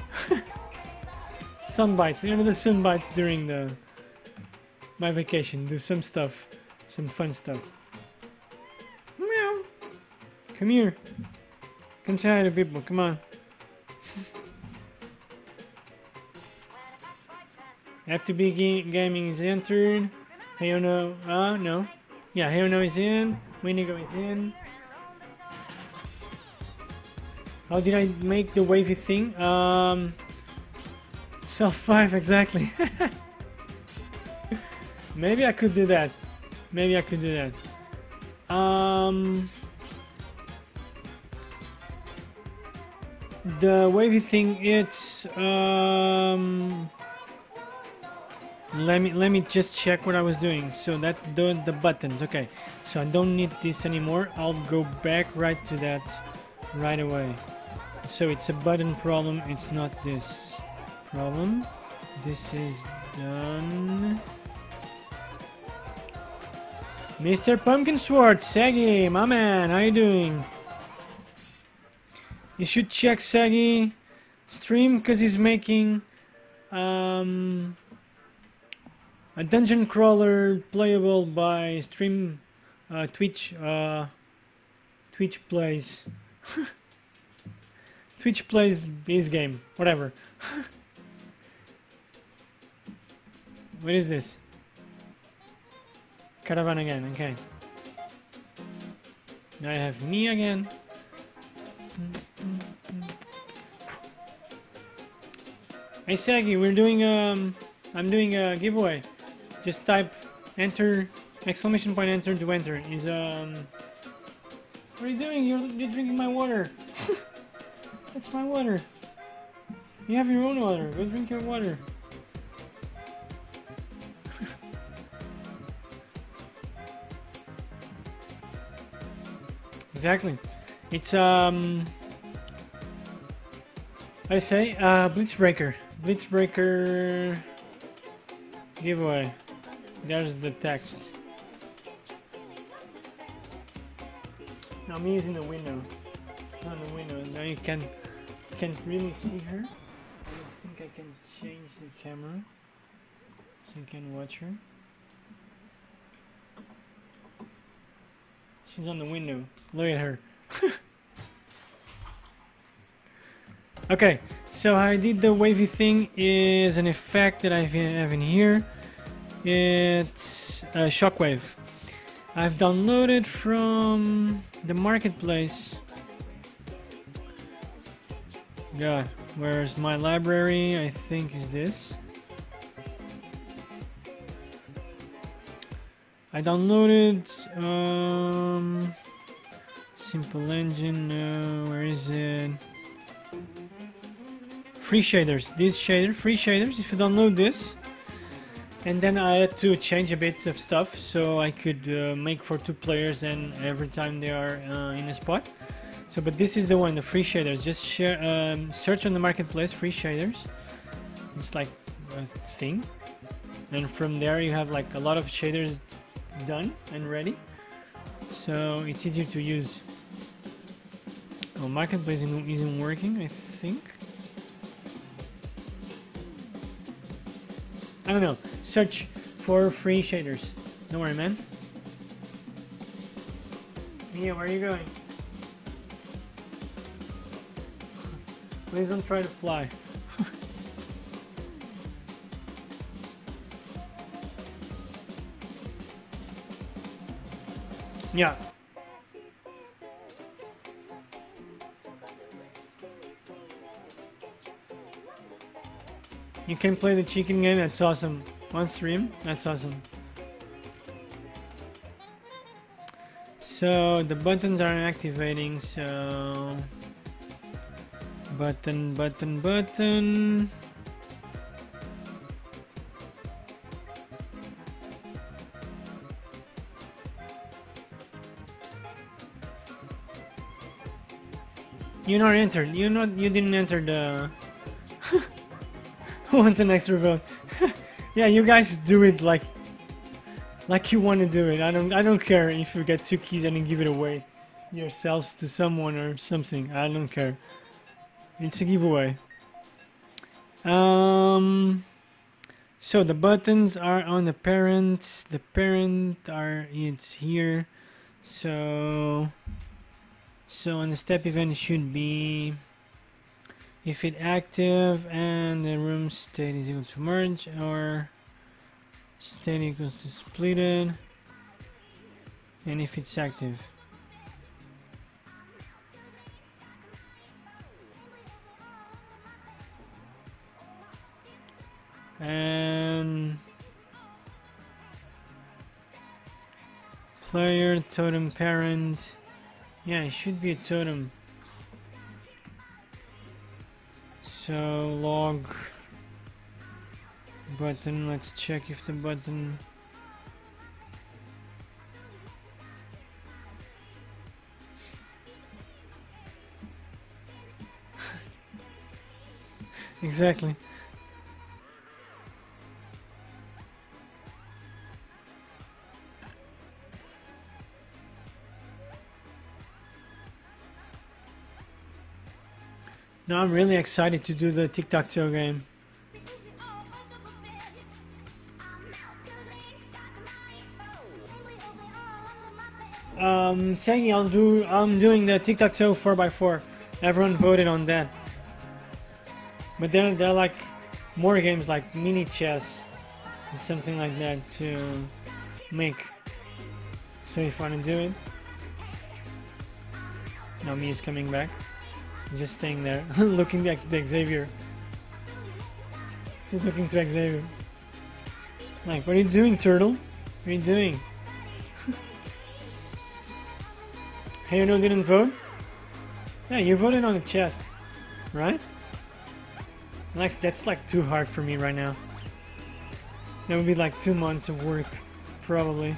Sun bites. You know, the sun bites during my vacation. Do some stuff, some fun stuff. Meow. Come here. Come say hi to people. Come on. FTB Gaming is entered. Hey no. No. Yeah, Hey no is in. Windigo is in. How did I make the wavy thing? Self 5 exactly. Maybe I could do that. Maybe I could do that. The wavy thing, it's let me just check what I was doing. So that the buttons, okay. So I don't need this anymore. I'll go back right to that right away. So it's a button problem, it's not this problem. This is done. Mr. Pumpkin Sword, Saggy, my man, how you doing? You should check Saggy stream because he's making a dungeon crawler playable by stream Twitch plays Twitch plays this game, whatever. What is this? Caravan again, okay. Now I have me again. Hey Saggy, we're doing I'm doing a giveaway. Just type enter exclamation point enter to enter. Is what are you doing? You're drinking my water. That's my water. You have your own water. Go drink your water. Exactly. It's I say Blitzbreaker. Blitzbreaker giveaway. There's the text. Now I'm using the window. On the window. Now you can't really see her. I think I can change the camera so you can watch her. She's on the window. Look at her. Okay, so how I did the wavy thing is an effect that I have in here. It's a shockwave. I've downloaded from the marketplace. God, where's my library? I think is this. I downloaded Simple Engine. Where is it? Free shaders. These free shaders. If you download this, and then I had to change a bit of stuff so I could make for 2 players, and every time they are in a spot. So, but this is the one, the free shaders. Just search on the marketplace free shaders. It's like a thing, and from there you have like a lot of shaders done and ready, so it's easier to use. Oh, marketplace isn't working, I think. I don't know. Search for free shaders. Don't worry, man. Mia, where are you going? Please don't try to fly. Yeah. You can play the chicken game, that's awesome. On stream, that's awesome. So the buttons aren't activating, so button. You're not entered. You didn't enter the. Who wants an extra vote? Yeah, you guys do it like you want to do it. I don't care if you get 2 keys and you give it away yourselves to someone or something. I don't care. It's a giveaway. So the buttons are on the parents. The it's here. So on the step event it should be if it active and the room state is equal to merge or state equals to splitted, and if it's active. And player totem parent, yeah, it should be a totem. So log button, let's check if the button exactly. No, I'm really excited to do the tic-tac-toe game. Saying I'm doing the tic-tac-toe 4x4. Everyone voted on that. But there are like more games like mini chess and something like that to make. So if I want to do it. Now me is coming back. Just staying there, looking at the Xavier. She's looking to Xavier. Like, what are you doing, turtle? What are you doing? Hey, you know, didn't vote? Yeah, you voted on the chest, right? Like, that's like too hard for me right now. That would be like 2 months of work, probably.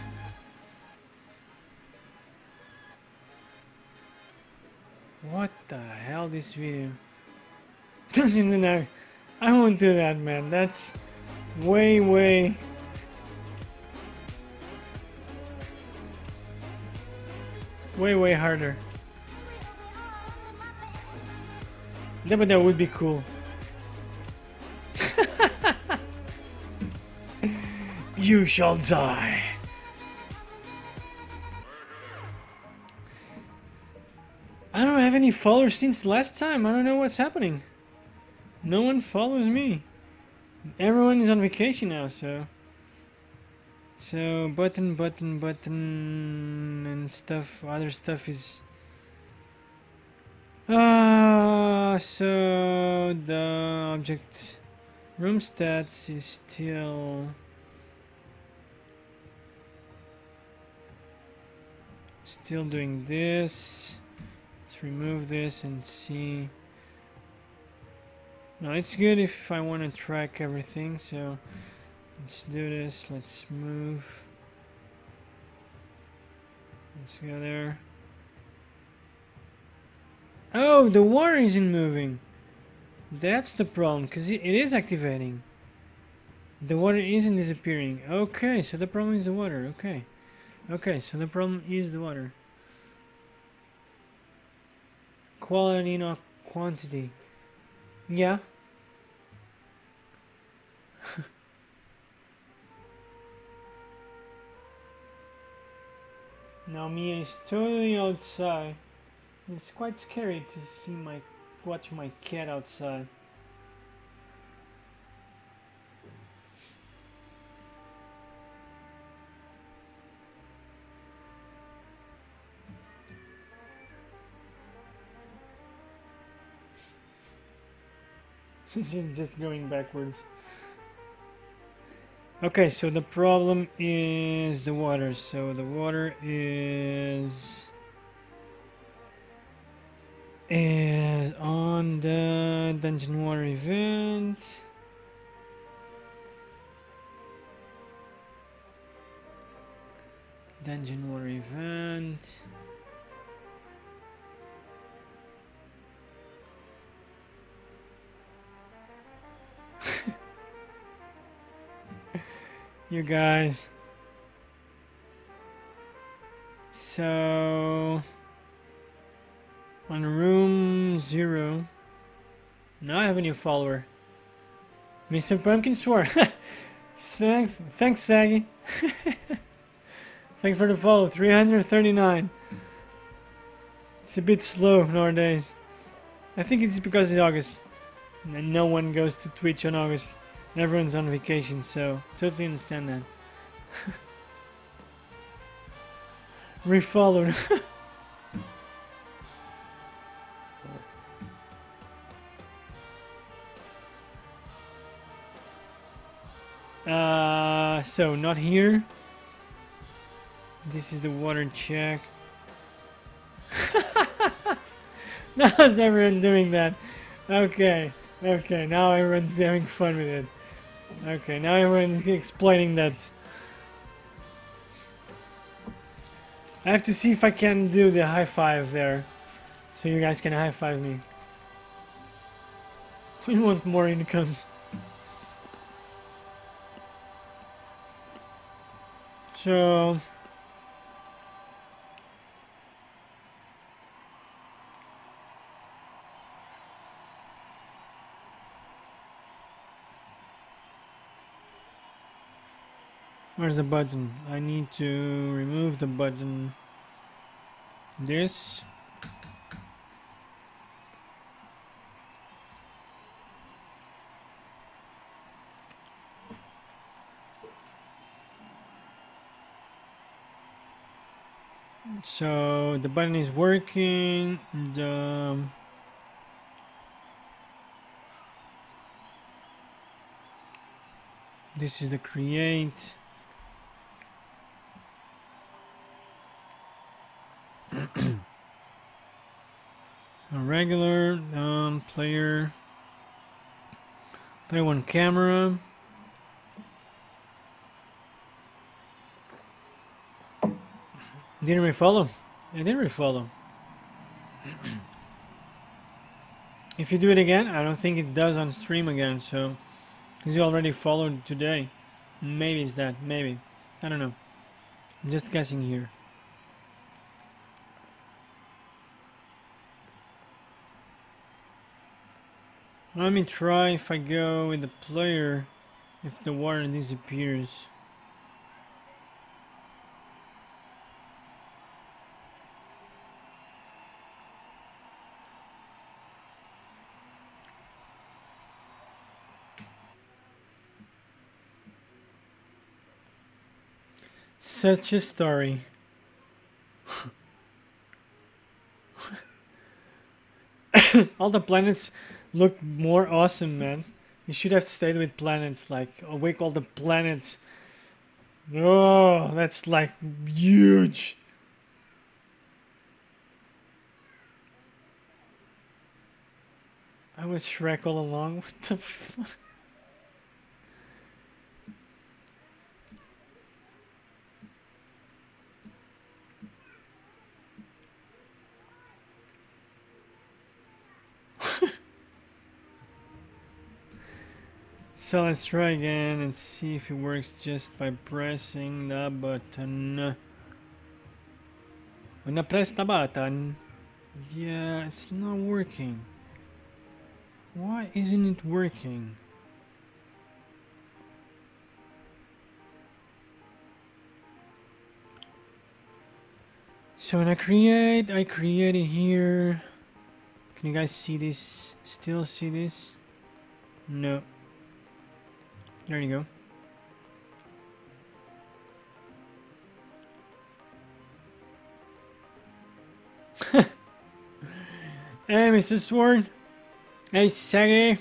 What the hell, this video? Dungeons and Dragons. I won't do that, man. That's way way harder. Yeah, but that would be cool. You shall die. I don't have any followers since last time. I don't know what's happening. No one follows me. Everyone is on vacation now, so button and stuff. Other stuff is so the object room stats is still doing this. Let's remove this and see. No, it's good if I want to track everything, so let's do this. Let's move. Let's go there. Oh, the water isn't moving. That's the problem, because it is activating. The water isn't disappearing. Okay, so the problem is the water. Okay. Okay, so the problem is the water. Quality, not quantity. Yeah. Now Mia is totally outside. It's quite scary to see watch my cat outside. She's just going backwards. Okay, so the problem is the water. So the water is on the dungeon water event. Dungeon water event. You guys. So on room 0. Now I have a new follower. Mr. Pumpkin Sword. Thanks, Saggy. Thanks for the follow. 339. It's a bit slow nowadays. I think it's because it's August. And no one goes to Twitch on August. Everyone's on vacation, so totally understand that. Refollowed. So not here. This is the water check. Now is everyone doing that? Okay, okay, now everyone's having fun with it. Okay, now everyone's explaining that. I have to see if I can do the high five there. So you guys can high five me. We want more incomes. So where's the button? I need to remove the button. This. So the button is working. This is the create. A regular player 1 camera. Didn't refollow. I didn't refollow. If you do it again, I don't think it does on stream again. So, because you already followed today, maybe it's that. Maybe, I don't know. I'm just guessing here. Let me try if I go with the player, if the water disappears. Such a story. All the planets look more awesome, man. You should have stayed with planets, like awake all the planets. Oh, that's like huge. I was Shrek all along. What the fuck? So let's try again and see if it works just by pressing the button. When I press the button, yeah, it's not working. Why isn't it working? So when I create it here. Can you guys see this? Still see this? No. There you go. Hey, Mr. Sword. Hey, Saggy.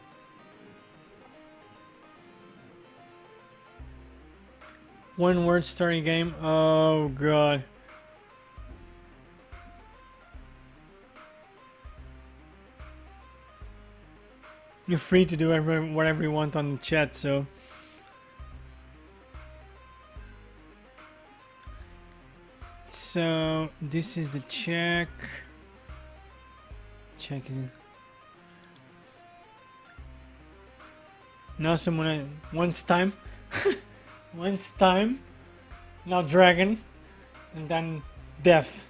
One word starting game. Oh, God. You're free to do whatever you want on the chat, so. So, this is the check. Check is. Now someone once time. Once time. Now dragon. And then death.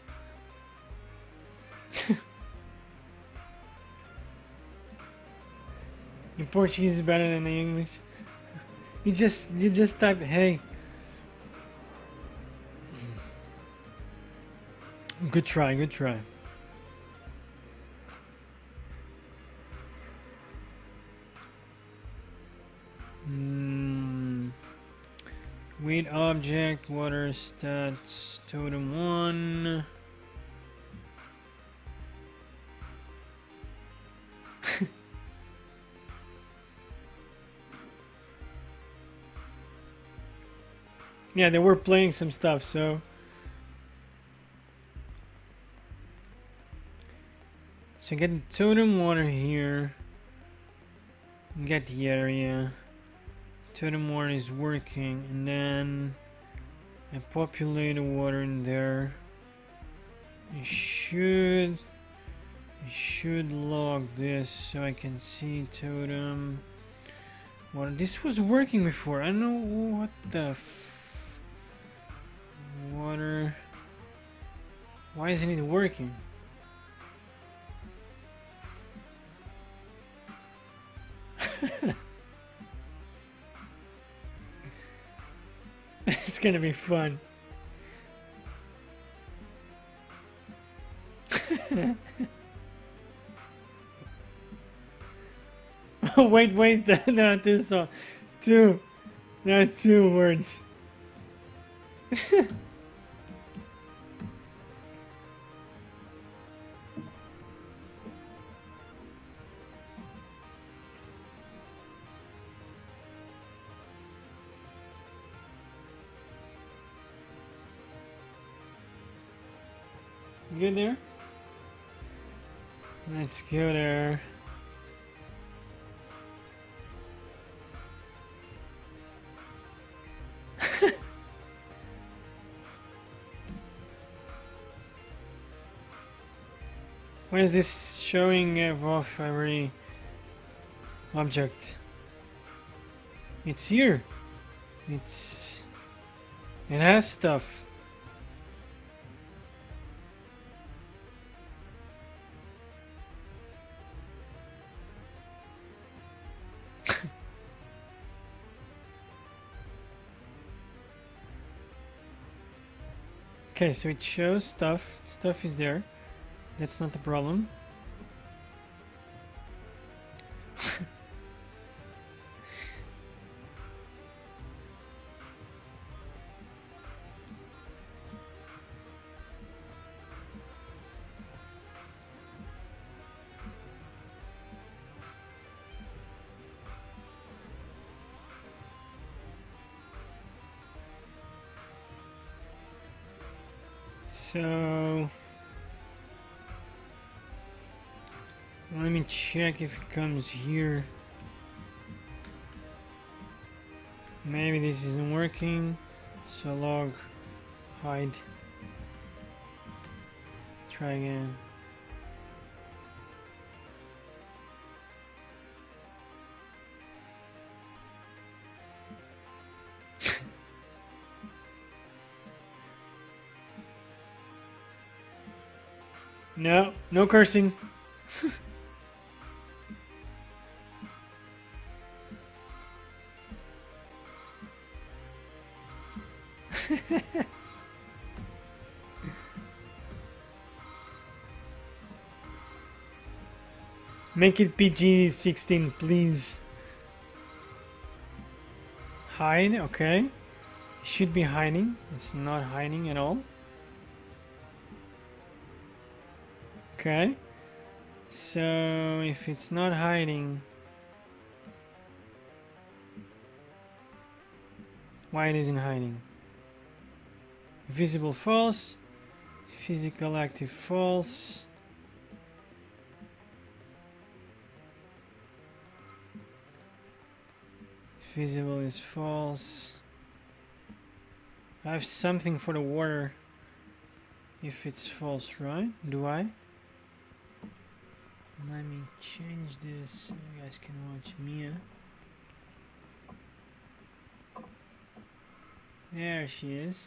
In Portuguese is better than in English. You just type hey. Good try, good try. Wait object, water stats, totem 1. Yeah, they were playing some stuff, so. So get totem water here. Get the area. Totem water is working, and then I populate the water in there. It should log this so I can see totem water. This was working before. I don't know what the water. Why isn't it working? It's gonna be fun. Oh, wait, there are two. There are two words. Good there? Let's go there. Why is this showing off every object? It's here. It has stuff. Okay, so it shows stuff. Stuff is there. That's not the problem. So let me check if it comes here. Maybe this isn't working. So log hide. Try again. No, no cursing. Make it PG-16, please. Hide, okay. Should be hiding. It's not hiding at all. Okay. So if it's not hiding, why it isn't hiding? Visible false. Physical active false. Visible is false. I have something for the water. If it's false, right? Do I? Let me change this so you guys can watch Mia. There she is.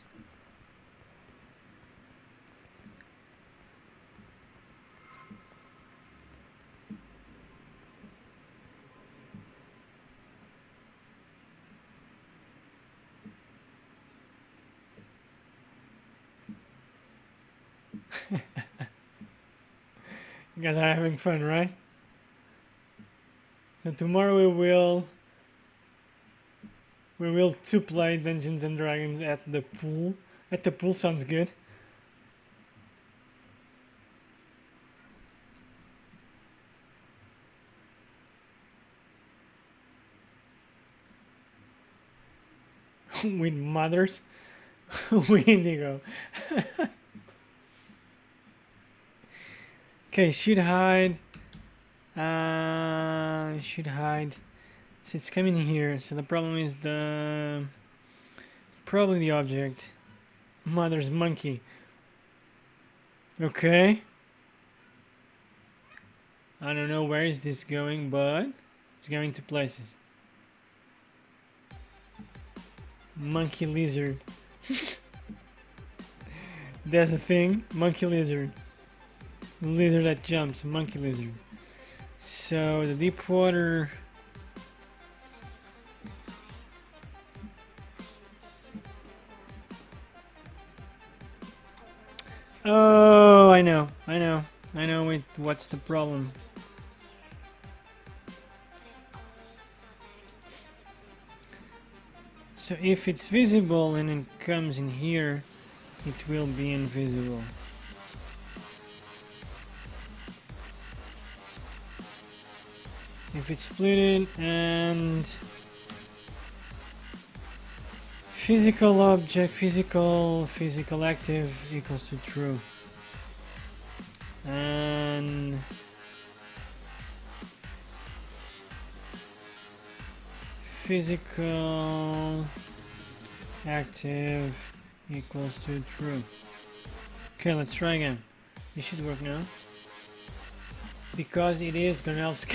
You guys are having fun, right? So tomorrow we will to play Dungeons and Dragons at the pool. At the pool sounds good. With mothers. With Indigo. Okay, should hide. Should hide. So it's coming here. So the problem is probably the object. Mother's monkey. Okay. I don't know where is this going, but it's going to places. Monkey lizard. That's a thing. Monkey lizard. Lizard that jumps, monkey lizard. So the deep water. Oh, I know. Wait, what's the problem? So if it's visible and it comes in here, it will be invisible. If it's split and physical object, physical active equals to true. And physical active equals to true. Okay, let's try again. This should work now. Because it is gonna help.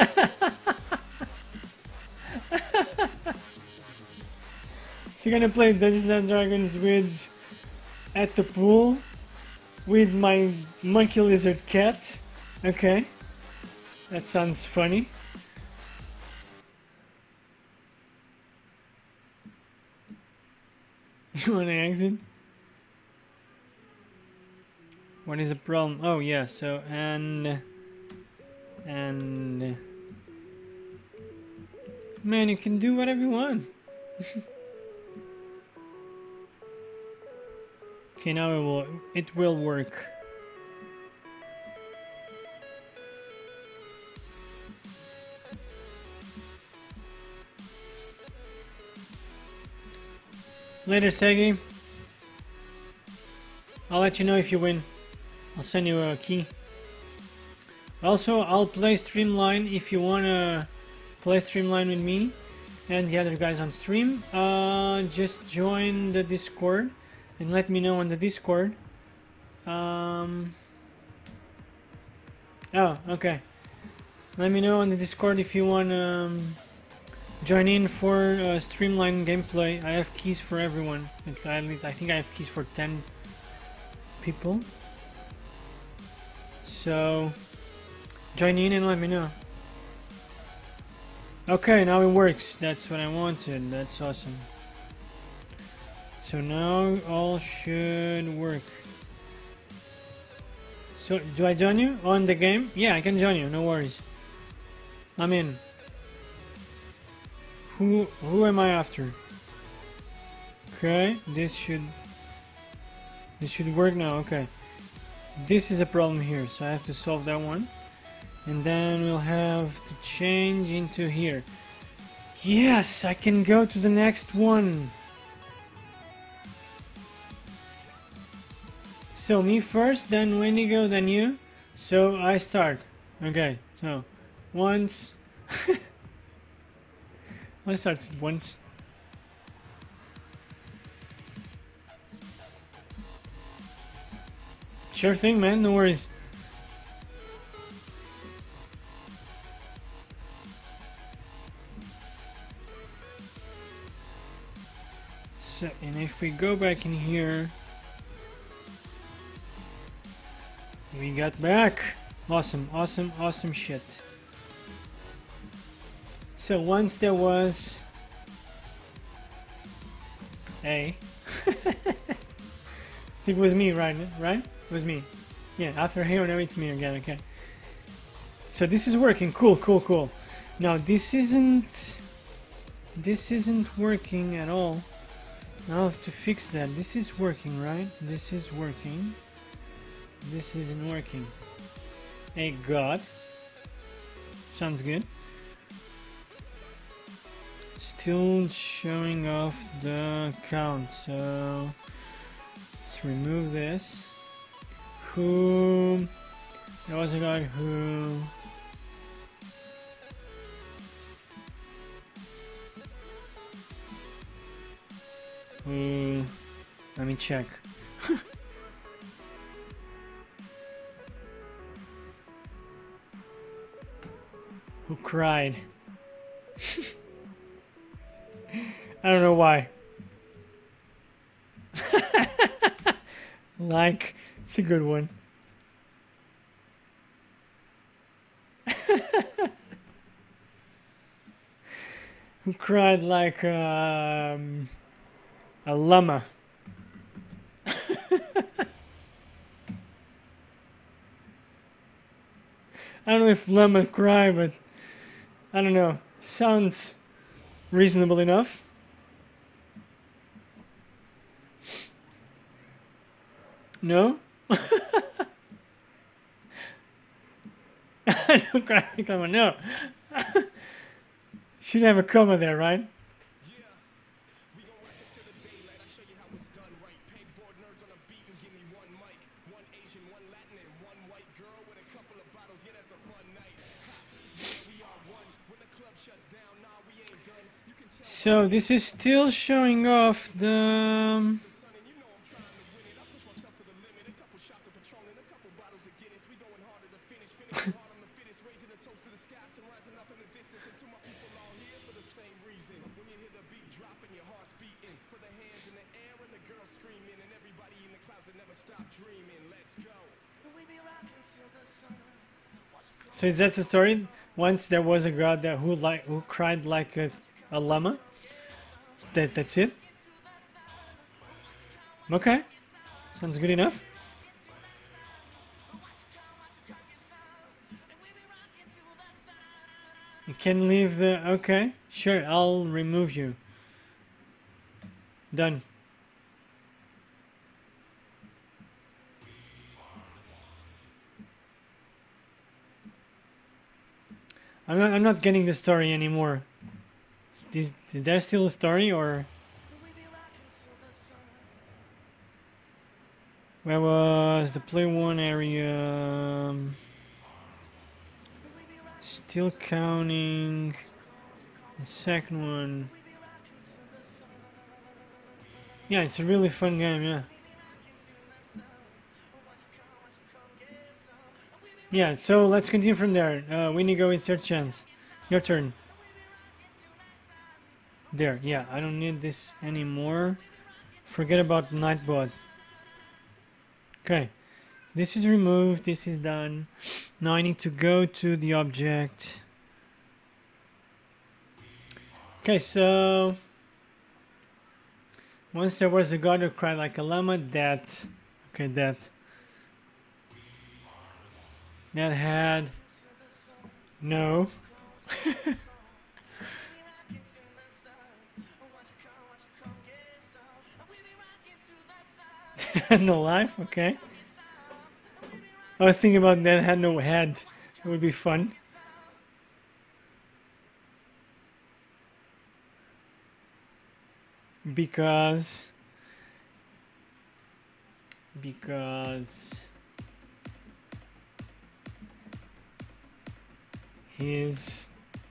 So you're gonna play Dungeons and Dragons with at the pool with my monkey lizard cat. Okay, that sounds funny. You wanna exit? What is the problem? Oh yeah, so and man, you can do whatever you want. Okay, now it will work. Later, Segi. I'll let you know if you win. I'll send you a key. Also, I'll play Streamline if you wanna play Streamline with me and the other guys on stream. Just join the Discord and let me know on the Discord. Oh, okay. Let me know on the Discord if you wanna join in for Streamline gameplay. I have keys for everyone. I think I have keys for 10 people. So join in and let me know. Okay, now it works. That's what I wanted. That's awesome. So now all should work. So do I join you on the game? Yeah, I can join you. No worries. I mean, who am I after? Okay, this should work now. Okay, this is a problem here, so I have to solve that one, and then we'll have to change into here. Yes, I can go to the next one. So me first, then Wendigo, then you. So I start. Okay, so once. Let's start once. Sure thing, man. No worries. So, and if we go back in here, we got back. Awesome, awesome, awesome shit. So once there was a I think it was me, right? It was me. Yeah, after here, now it's me again, okay. So this is working. Cool, cool, cool. Now this isn't working at all. I'll have to fix that. This is working, right? This is working. This isn't working. A god. Sounds good. Still showing off the count, so let's remove this. Who? There was a god who. Let me check. Who cried? I don't know why. Like, it's a good one. Who cried like a llama? I don't know if llama cry, but I don't know. Sounds reasonable enough. No? I don't cry like llama. No. Should have a comma there, right? So this is still showing off the So is that the story? Once there was a god that who cried like a llama. That's it. Okay, sounds good enough. You can leave the. Okay, sure. I'll remove you. Done. I'm not getting the story anymore. Is there still a story, or where was the play one area? Still counting. The second one. Yeah, it's a really fun game. Yeah. Yeah, so let's continue from there. Wendigo, it's your chance. Your turn. There, yeah, I don't need this anymore. Forget about Nightbot. Okay, this is removed, this is done. Now I need to go to the object. Okay, so once there was a god who cried like a llama, that had no No life? Okay. I was thinking about that had no head. It would be fun. Because his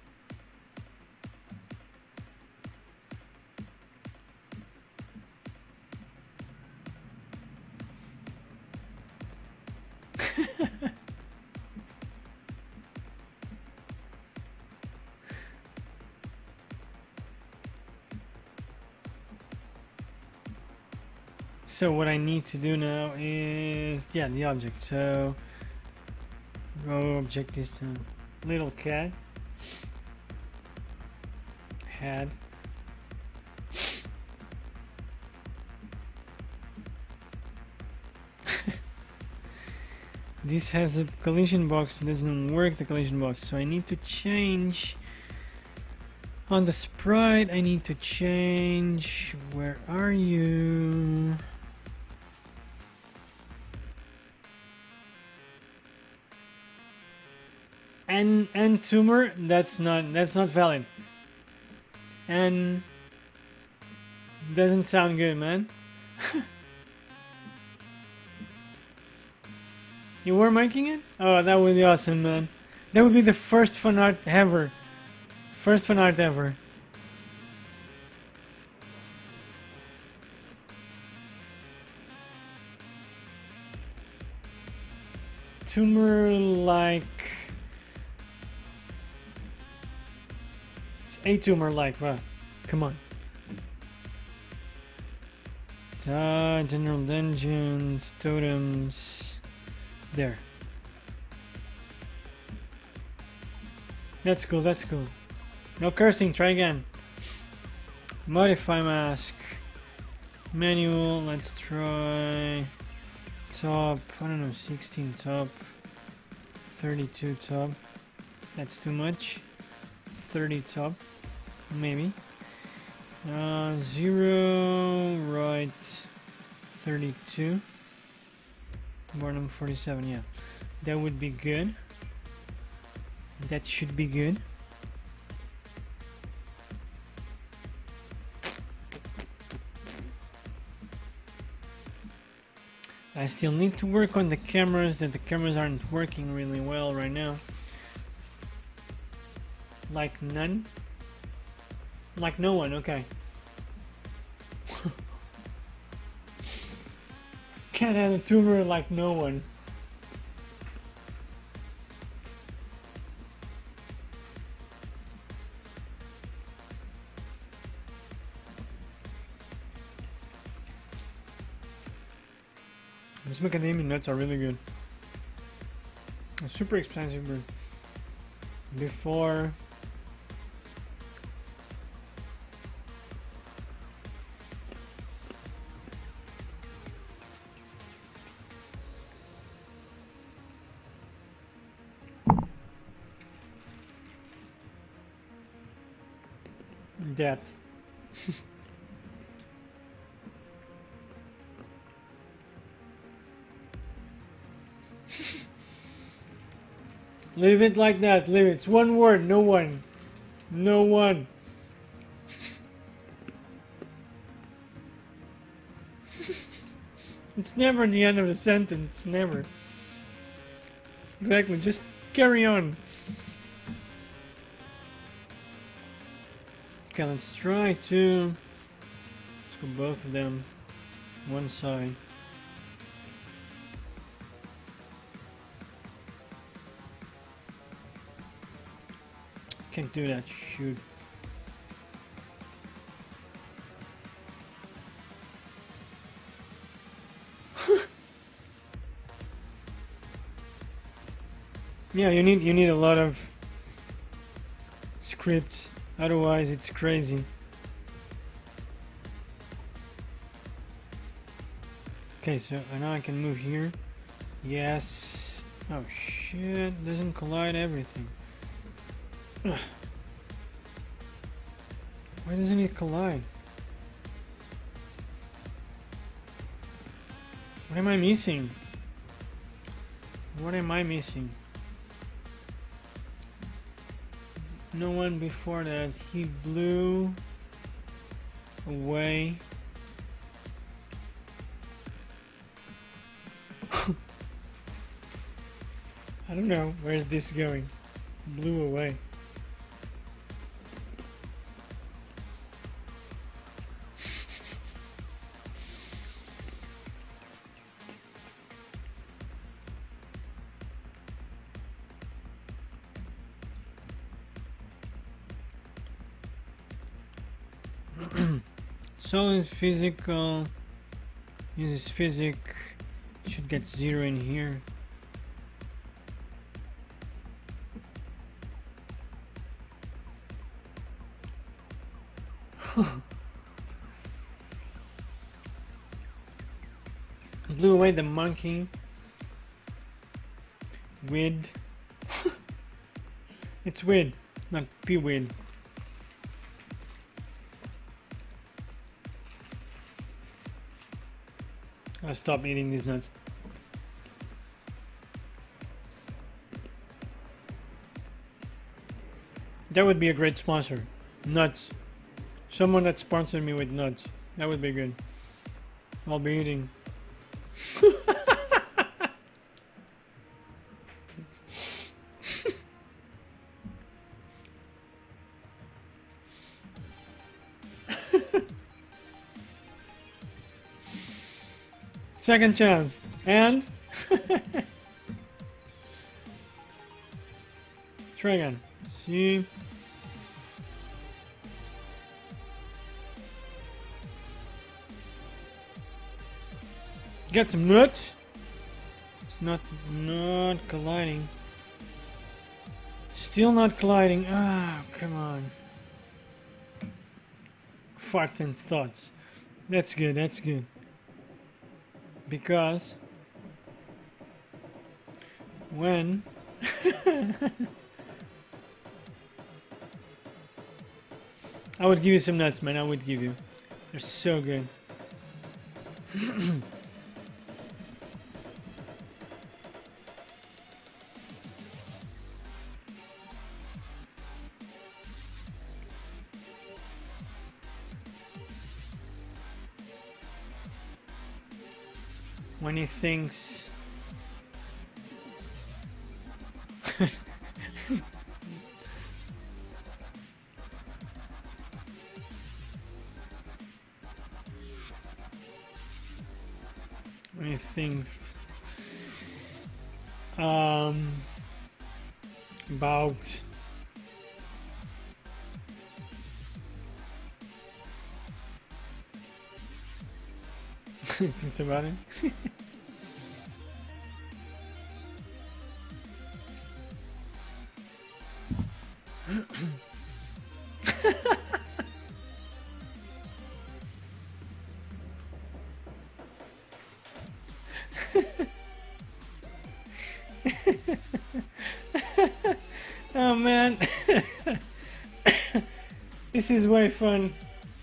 so what I need to do now is the object. So go object is to little cat head. This has a collision box, doesn't work the collision box, so I need to change on the sprite. I need to change, where are you? And tumor, that's not valid. And doesn't sound good, man. You were making it? Oh, that would be awesome, man. That would be the first fan art ever. First fan art ever. Tumor like... It's a tumor like, wow. Come on. General dungeons, totems... There. That's cool, that's cool. No cursing, try again. Modify mask. Manual, let's try... Top, I don't know, 16 top. 32 top. That's too much. 30 top. Maybe. 0, right. 32. Bottom 47, yeah. That would be good. That should be good. I still need to work on the cameras, that the cameras aren't working really well right now. Like none? Like no one, okay. Can't have a tumor like no one. These macadamia nuts are really good. Super expensive, but before that. Leave it like that. Leave it. It's one word. No one. No one. It's never the end of the sentence. Never. Exactly. Just carry on. Okay, let's try to... Let's go both of them. One side. Can't do that. Shoot. Yeah, you need a lot of scripts, otherwise it's crazy. Okay, so now I can move here. Yes. Oh shit, doesn't collide everything. Why doesn't it collide? What am I missing? What am I missing? No one before that. He blew away. I don't know. Where's this going? Blew away. Solid physical uses physic. Should get 0 in here. Blew away the monkey with it's with, not p-wid. I'll stop eating these nuts. That would be a great sponsor. Nuts. Someone that sponsored me with nuts. That would be good. I'll be eating. Second chance. And try again. See. Get some nuts. It's not colliding. Still not colliding. Ah, come on. Fart and thoughts. That's good. That's good. Because when I would give you some nuts, man. I would give you. They're so good. When he thinks when he thinks about thinks about it. Oh man, this is way fun.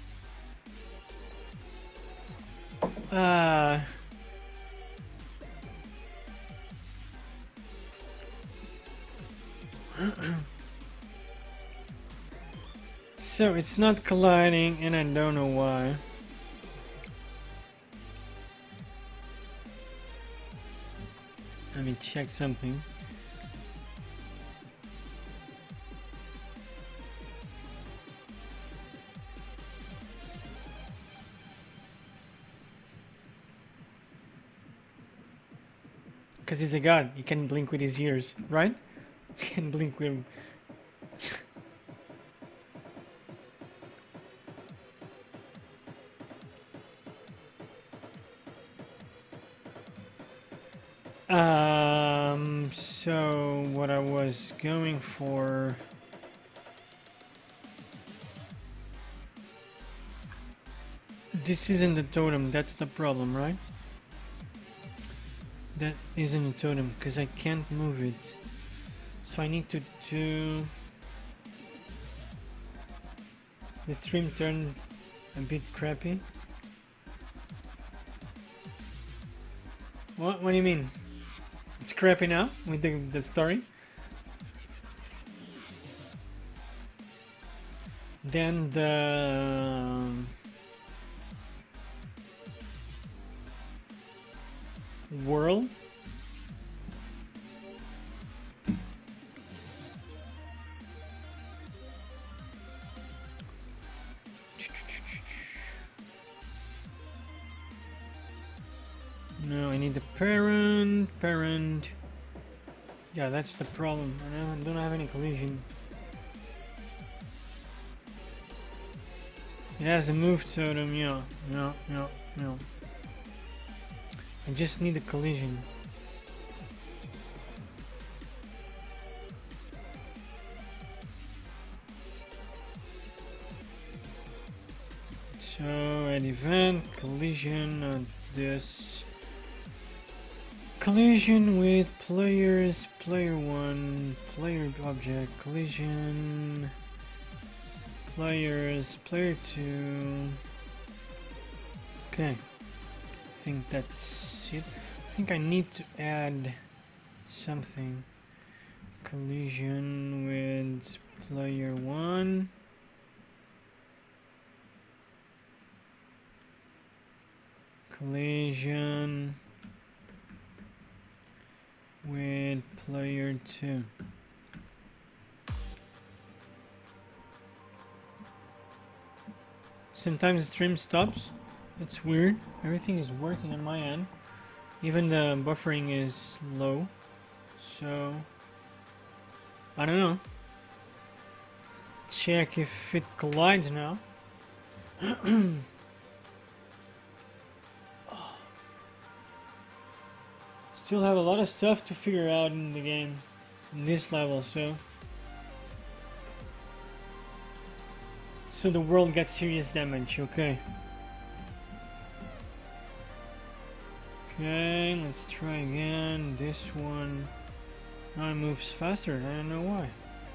So it's not colliding and I don't know why. Let me check something. Because he's a god, he can blink with his ears, right? He can blink with... So what I was going for... This isn't the totem, that's the problem, right? That isn't a totem, because I can't move it. So I need to do... The stream turns a bit crappy. What do you mean? It's crappy now with the story? Then the world. No, I need the parent. Yeah, that's the problem. I don't have any collision. It has the move totem, yeah. No. I just need a collision. So, an event, collision, this. Collision with players, player 1, player object, collision, players, player 2. Okay, I think that's it. I think I need to add something. Collision with player 1. Collision with player 2. Sometimes the stream stops. It's weird. Everything is working on my end. Even the buffering is low. So I don't know. Check if it collides now. Still have a lot of stuff to figure out in the game, in this level, so the world gets serious damage, okay. Okay, let's try again, this one. Now it moves faster, I don't know why.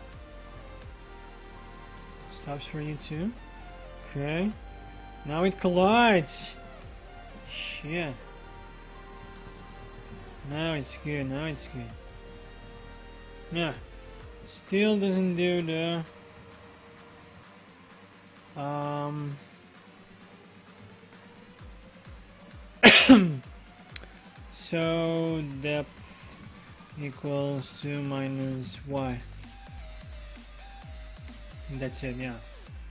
Stops for you too. Okay, now it collides. Shit. Now it's good, Yeah, still doesn't do the so depth equals 2 minus y. And that's it, yeah.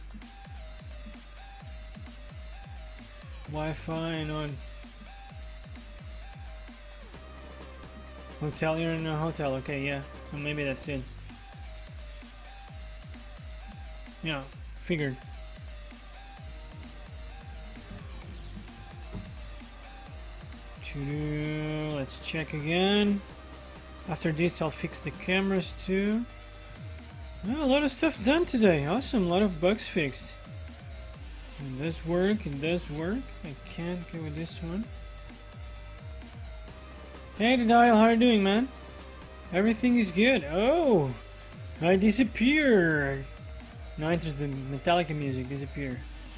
Wi-Fi and on. Hotel, you're in a hotel, okay, yeah. So maybe that's it. Yeah, figured. Let's check again. After this, I'll fix the cameras too. Oh, a lot of stuff done today. Awesome, a lot of bugs fixed. It does work, I can't go with this one. Hey, the dial, how are you doing, man? Everything is good. Oh, I disappeared. Now enters the Metallica music. Disappear.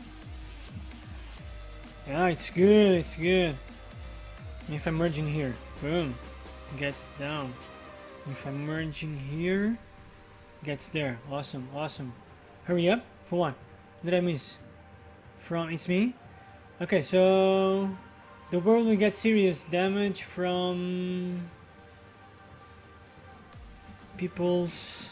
Yeah, it's good. If I merge in here, boom, gets down. If I merge in here, gets there. Awesome. Hurry up. For what? What did I miss? It's me? Okay, so the world will get serious damage from people's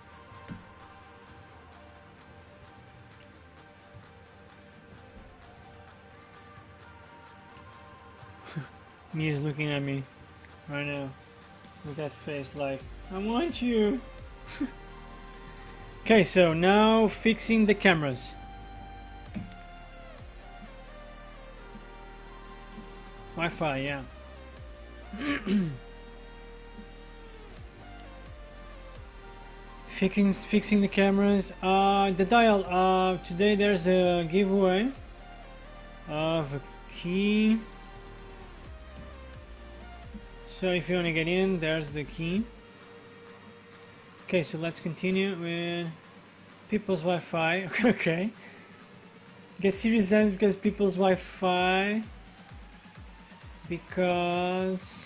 Me is looking at me right now with that face like, I want you. Okay, so now fixing the cameras. Wi-Fi, yeah. Fixing the cameras. The dial. Today there's a giveaway of a key. So if you want to get in, there's the key. Okay, so let's continue with people's Wi-Fi. Okay, Get serious then, because people's Wi-Fi. Because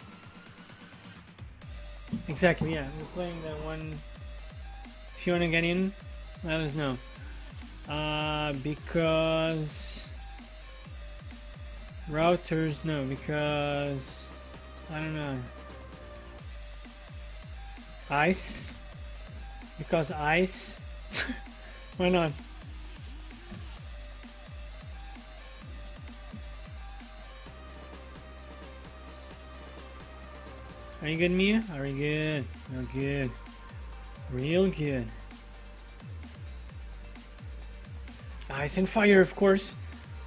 exactly, yeah, we're playing that one. If you want to get in, let us know. Because routers, no, because I don't know. Ice, because ice. Why not? Are you good, Mia? Are you good? Real good. Real good. Ice and fire, of course.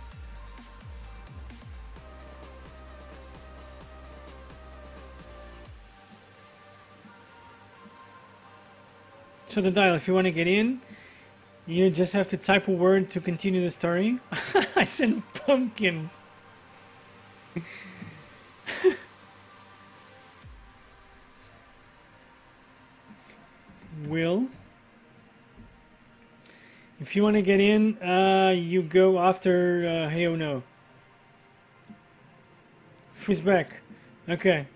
So the dial, if you want to get in, you just have to type a word to continue the story. Ice and pumpkins. Will. If you want to get in, you go after Hey Oh No. Who's back? Okay.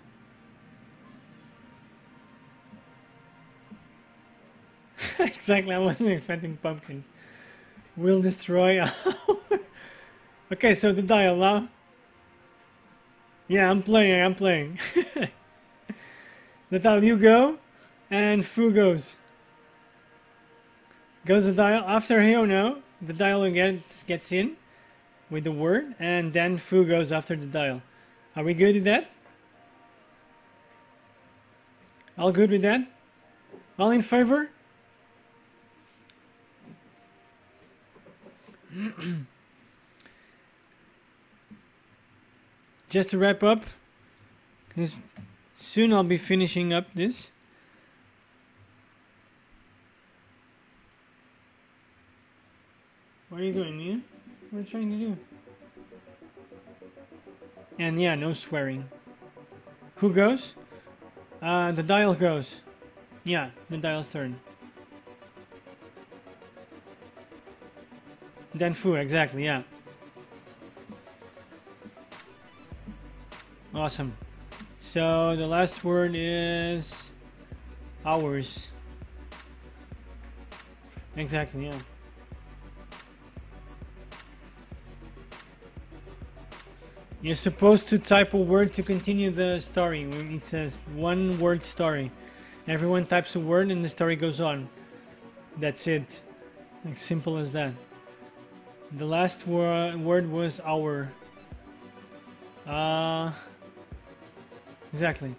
Exactly, I wasn't expecting pumpkins. Will destroy. Okay, so the dial now. Yeah, I'm playing. The dial, you go, and Fu goes. Goes the dial. After Hey Oh No, the dial gets in with the word, and then Fu goes after the dial. Are we good with that? All good with that? All in favor? Just to wrap up, because soon I'll be finishing up this. What are you doing, Mia? What are you trying to do? And yeah, no swearing. Who goes? The dial goes. Yeah, the dial's turn. Then Fu, exactly, yeah. Awesome. So the last word is hours. Exactly, yeah. You're supposed to type a word to continue the story. It says one word story. Everyone types a word and the story goes on. That's it. Like simple as that. The last word was hour. Exactly.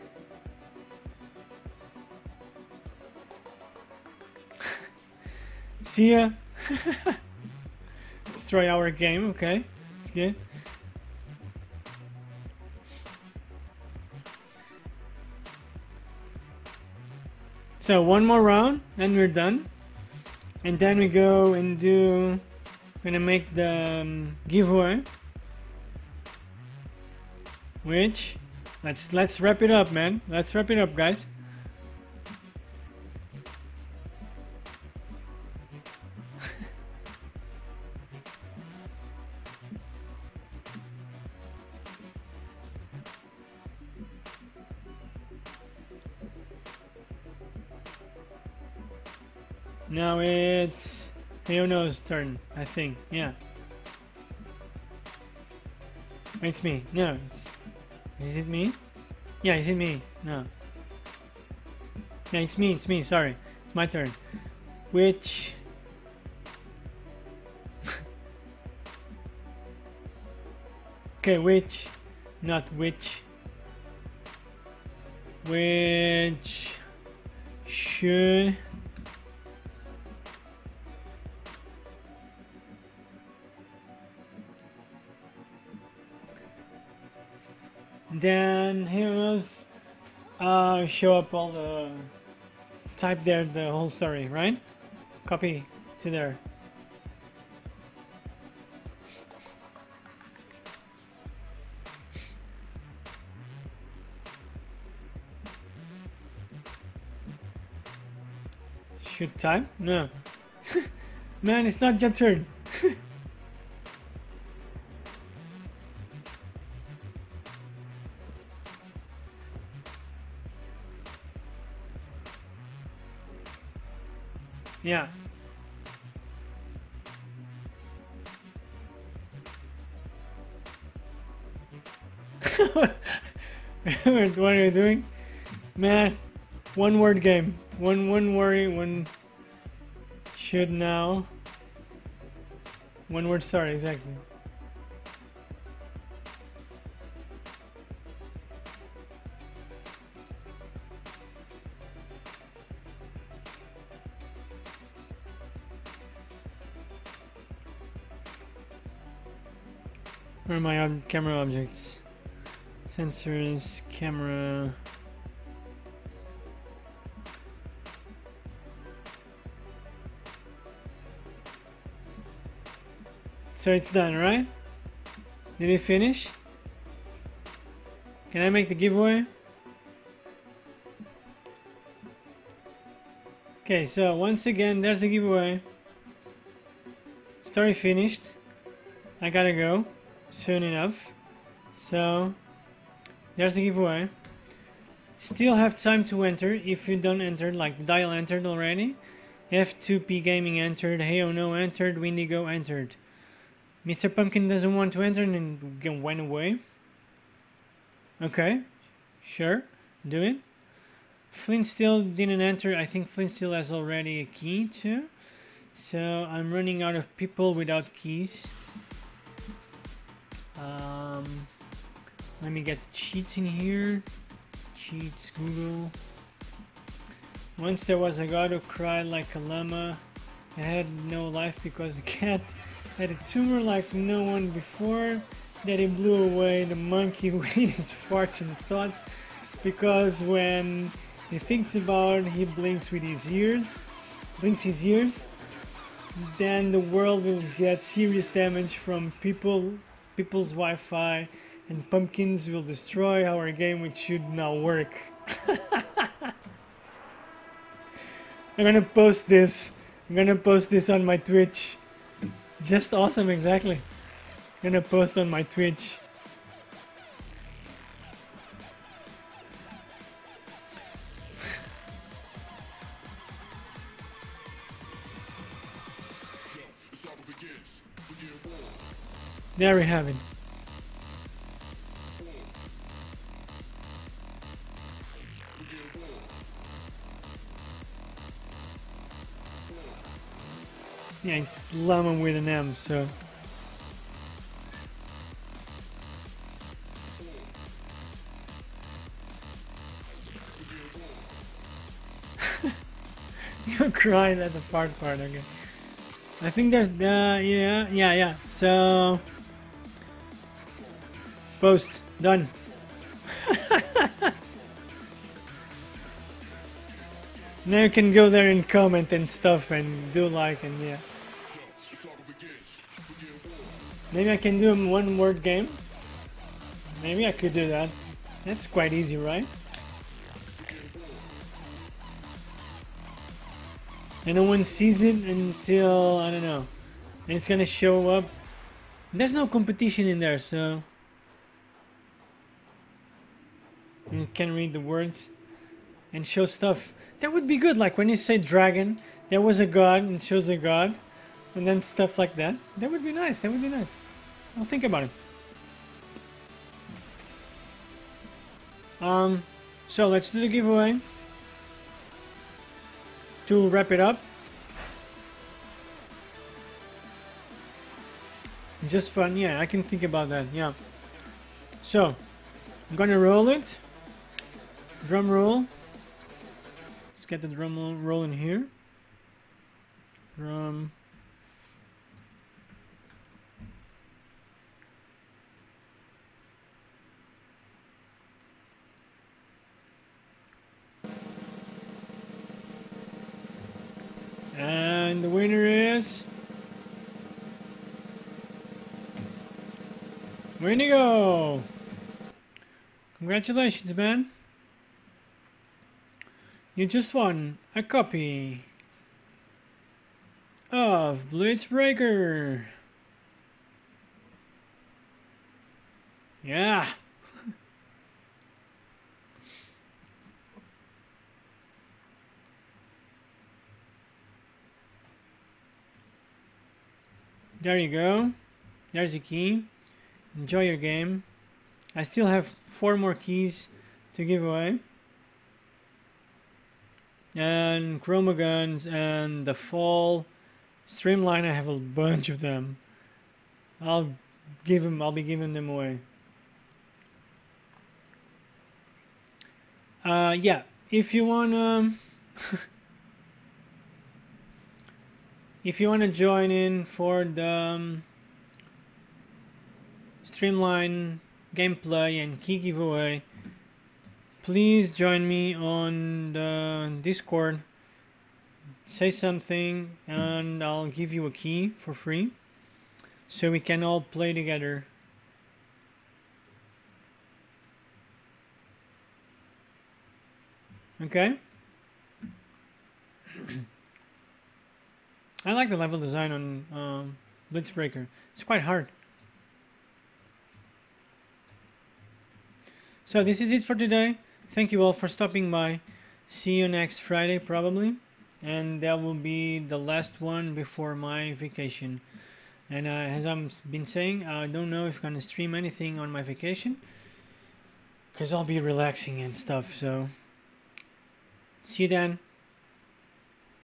See ya. Destroy our game. Okay, it's good. So one more round and we're done. And then we go and do. Gonna make the giveaway. Which let's wrap it up, man. Let's wrap it up, guys. Now it's Hey Oh No's turn, I think. Yeah. It's me. No, is it me? Yeah, is it me? No. Yeah, it's me, sorry. It's my turn. Which... Okay, which... Not which... Which... Should... Then heroes show up all the type there the whole story, right? Copy to there. Should type? No. Man, it's not your turn. Yeah. What are you doing? Man, one word game. One worry, one should now. One word sorry, exactly. Where are my camera objects? Sensors, camera. So it's done, right? Did it finish? Can I make the giveaway? Okay, so once again, there's the giveaway. Story finished. I gotta go soon enough. So there's the giveaway. Still have time to enter if you don't enter, like Dial entered already. F2P Gaming entered, Hey Oh No entered, Windigo entered. Mr. Pumpkin doesn't want to enter and went away. Okay, sure, do it. Flint still didn't enter. I think Flint still has already a key too. So I'm running out of people without keys. Let me get the cheats in here. Cheats, Google. Once there was a god who cried like a llama. It had no life because the cat had a tumor like no one before. That he blew away the monkey with his farts and thoughts. Because when he thinks about it, he blinks with his ears. Blinks his ears. Then the world will get serious damage from people's Wi-Fi, and pumpkins will destroy our game, which should now work. I'm gonna post this. I'm gonna post this on my Twitch. Just awesome, exactly. I'm gonna post on my Twitch. There we have it. Yeah, it's llama with an M, so. You're crying at the part, okay. I think there's the, yeah. So, post, done. Now you can go there and comment and stuff and do like and yeah. Maybe I can do a one word game. Maybe I could do that. That's quite easy, right? And no one sees it until, I don't know. And it's gonna show up. There's no competition in there, so you can read the words and show stuff. That would be good, like when you say dragon, there was a god and shows a god, and then stuff like that. That would be nice, that would be nice. I'll think about it. So let's do the giveaway. To wrap it up. Just fun, yeah, I can think about that, yeah. So, I'm gonna roll it. Drum roll. Let's get the drum roll in here. Drum. And the winner is Windigo. Congratulations, man. You just won a copy of Blitzbreaker. Yeah. There you go. There's the key. Enjoy your game. I still have 4 more keys to give away. And Chromaguns and the Fall Streamline, I have a bunch of them. I'll be giving them away. Yeah, if you wanna if you wanna join in for the Streamline gameplay and key giveaway, please join me on the Discord. Say something and I'll give you a key for free so we can all play together. Okay? I like the level design on Blitzbreaker. It's quite hard. So this is it for today. Thank you all for stopping by. See you next Friday probably. And that will be the last one before my vacation. And as I've been saying, I don't know if I'm gonna stream anything on my vacation, because I'll be relaxing and stuff. So see you then.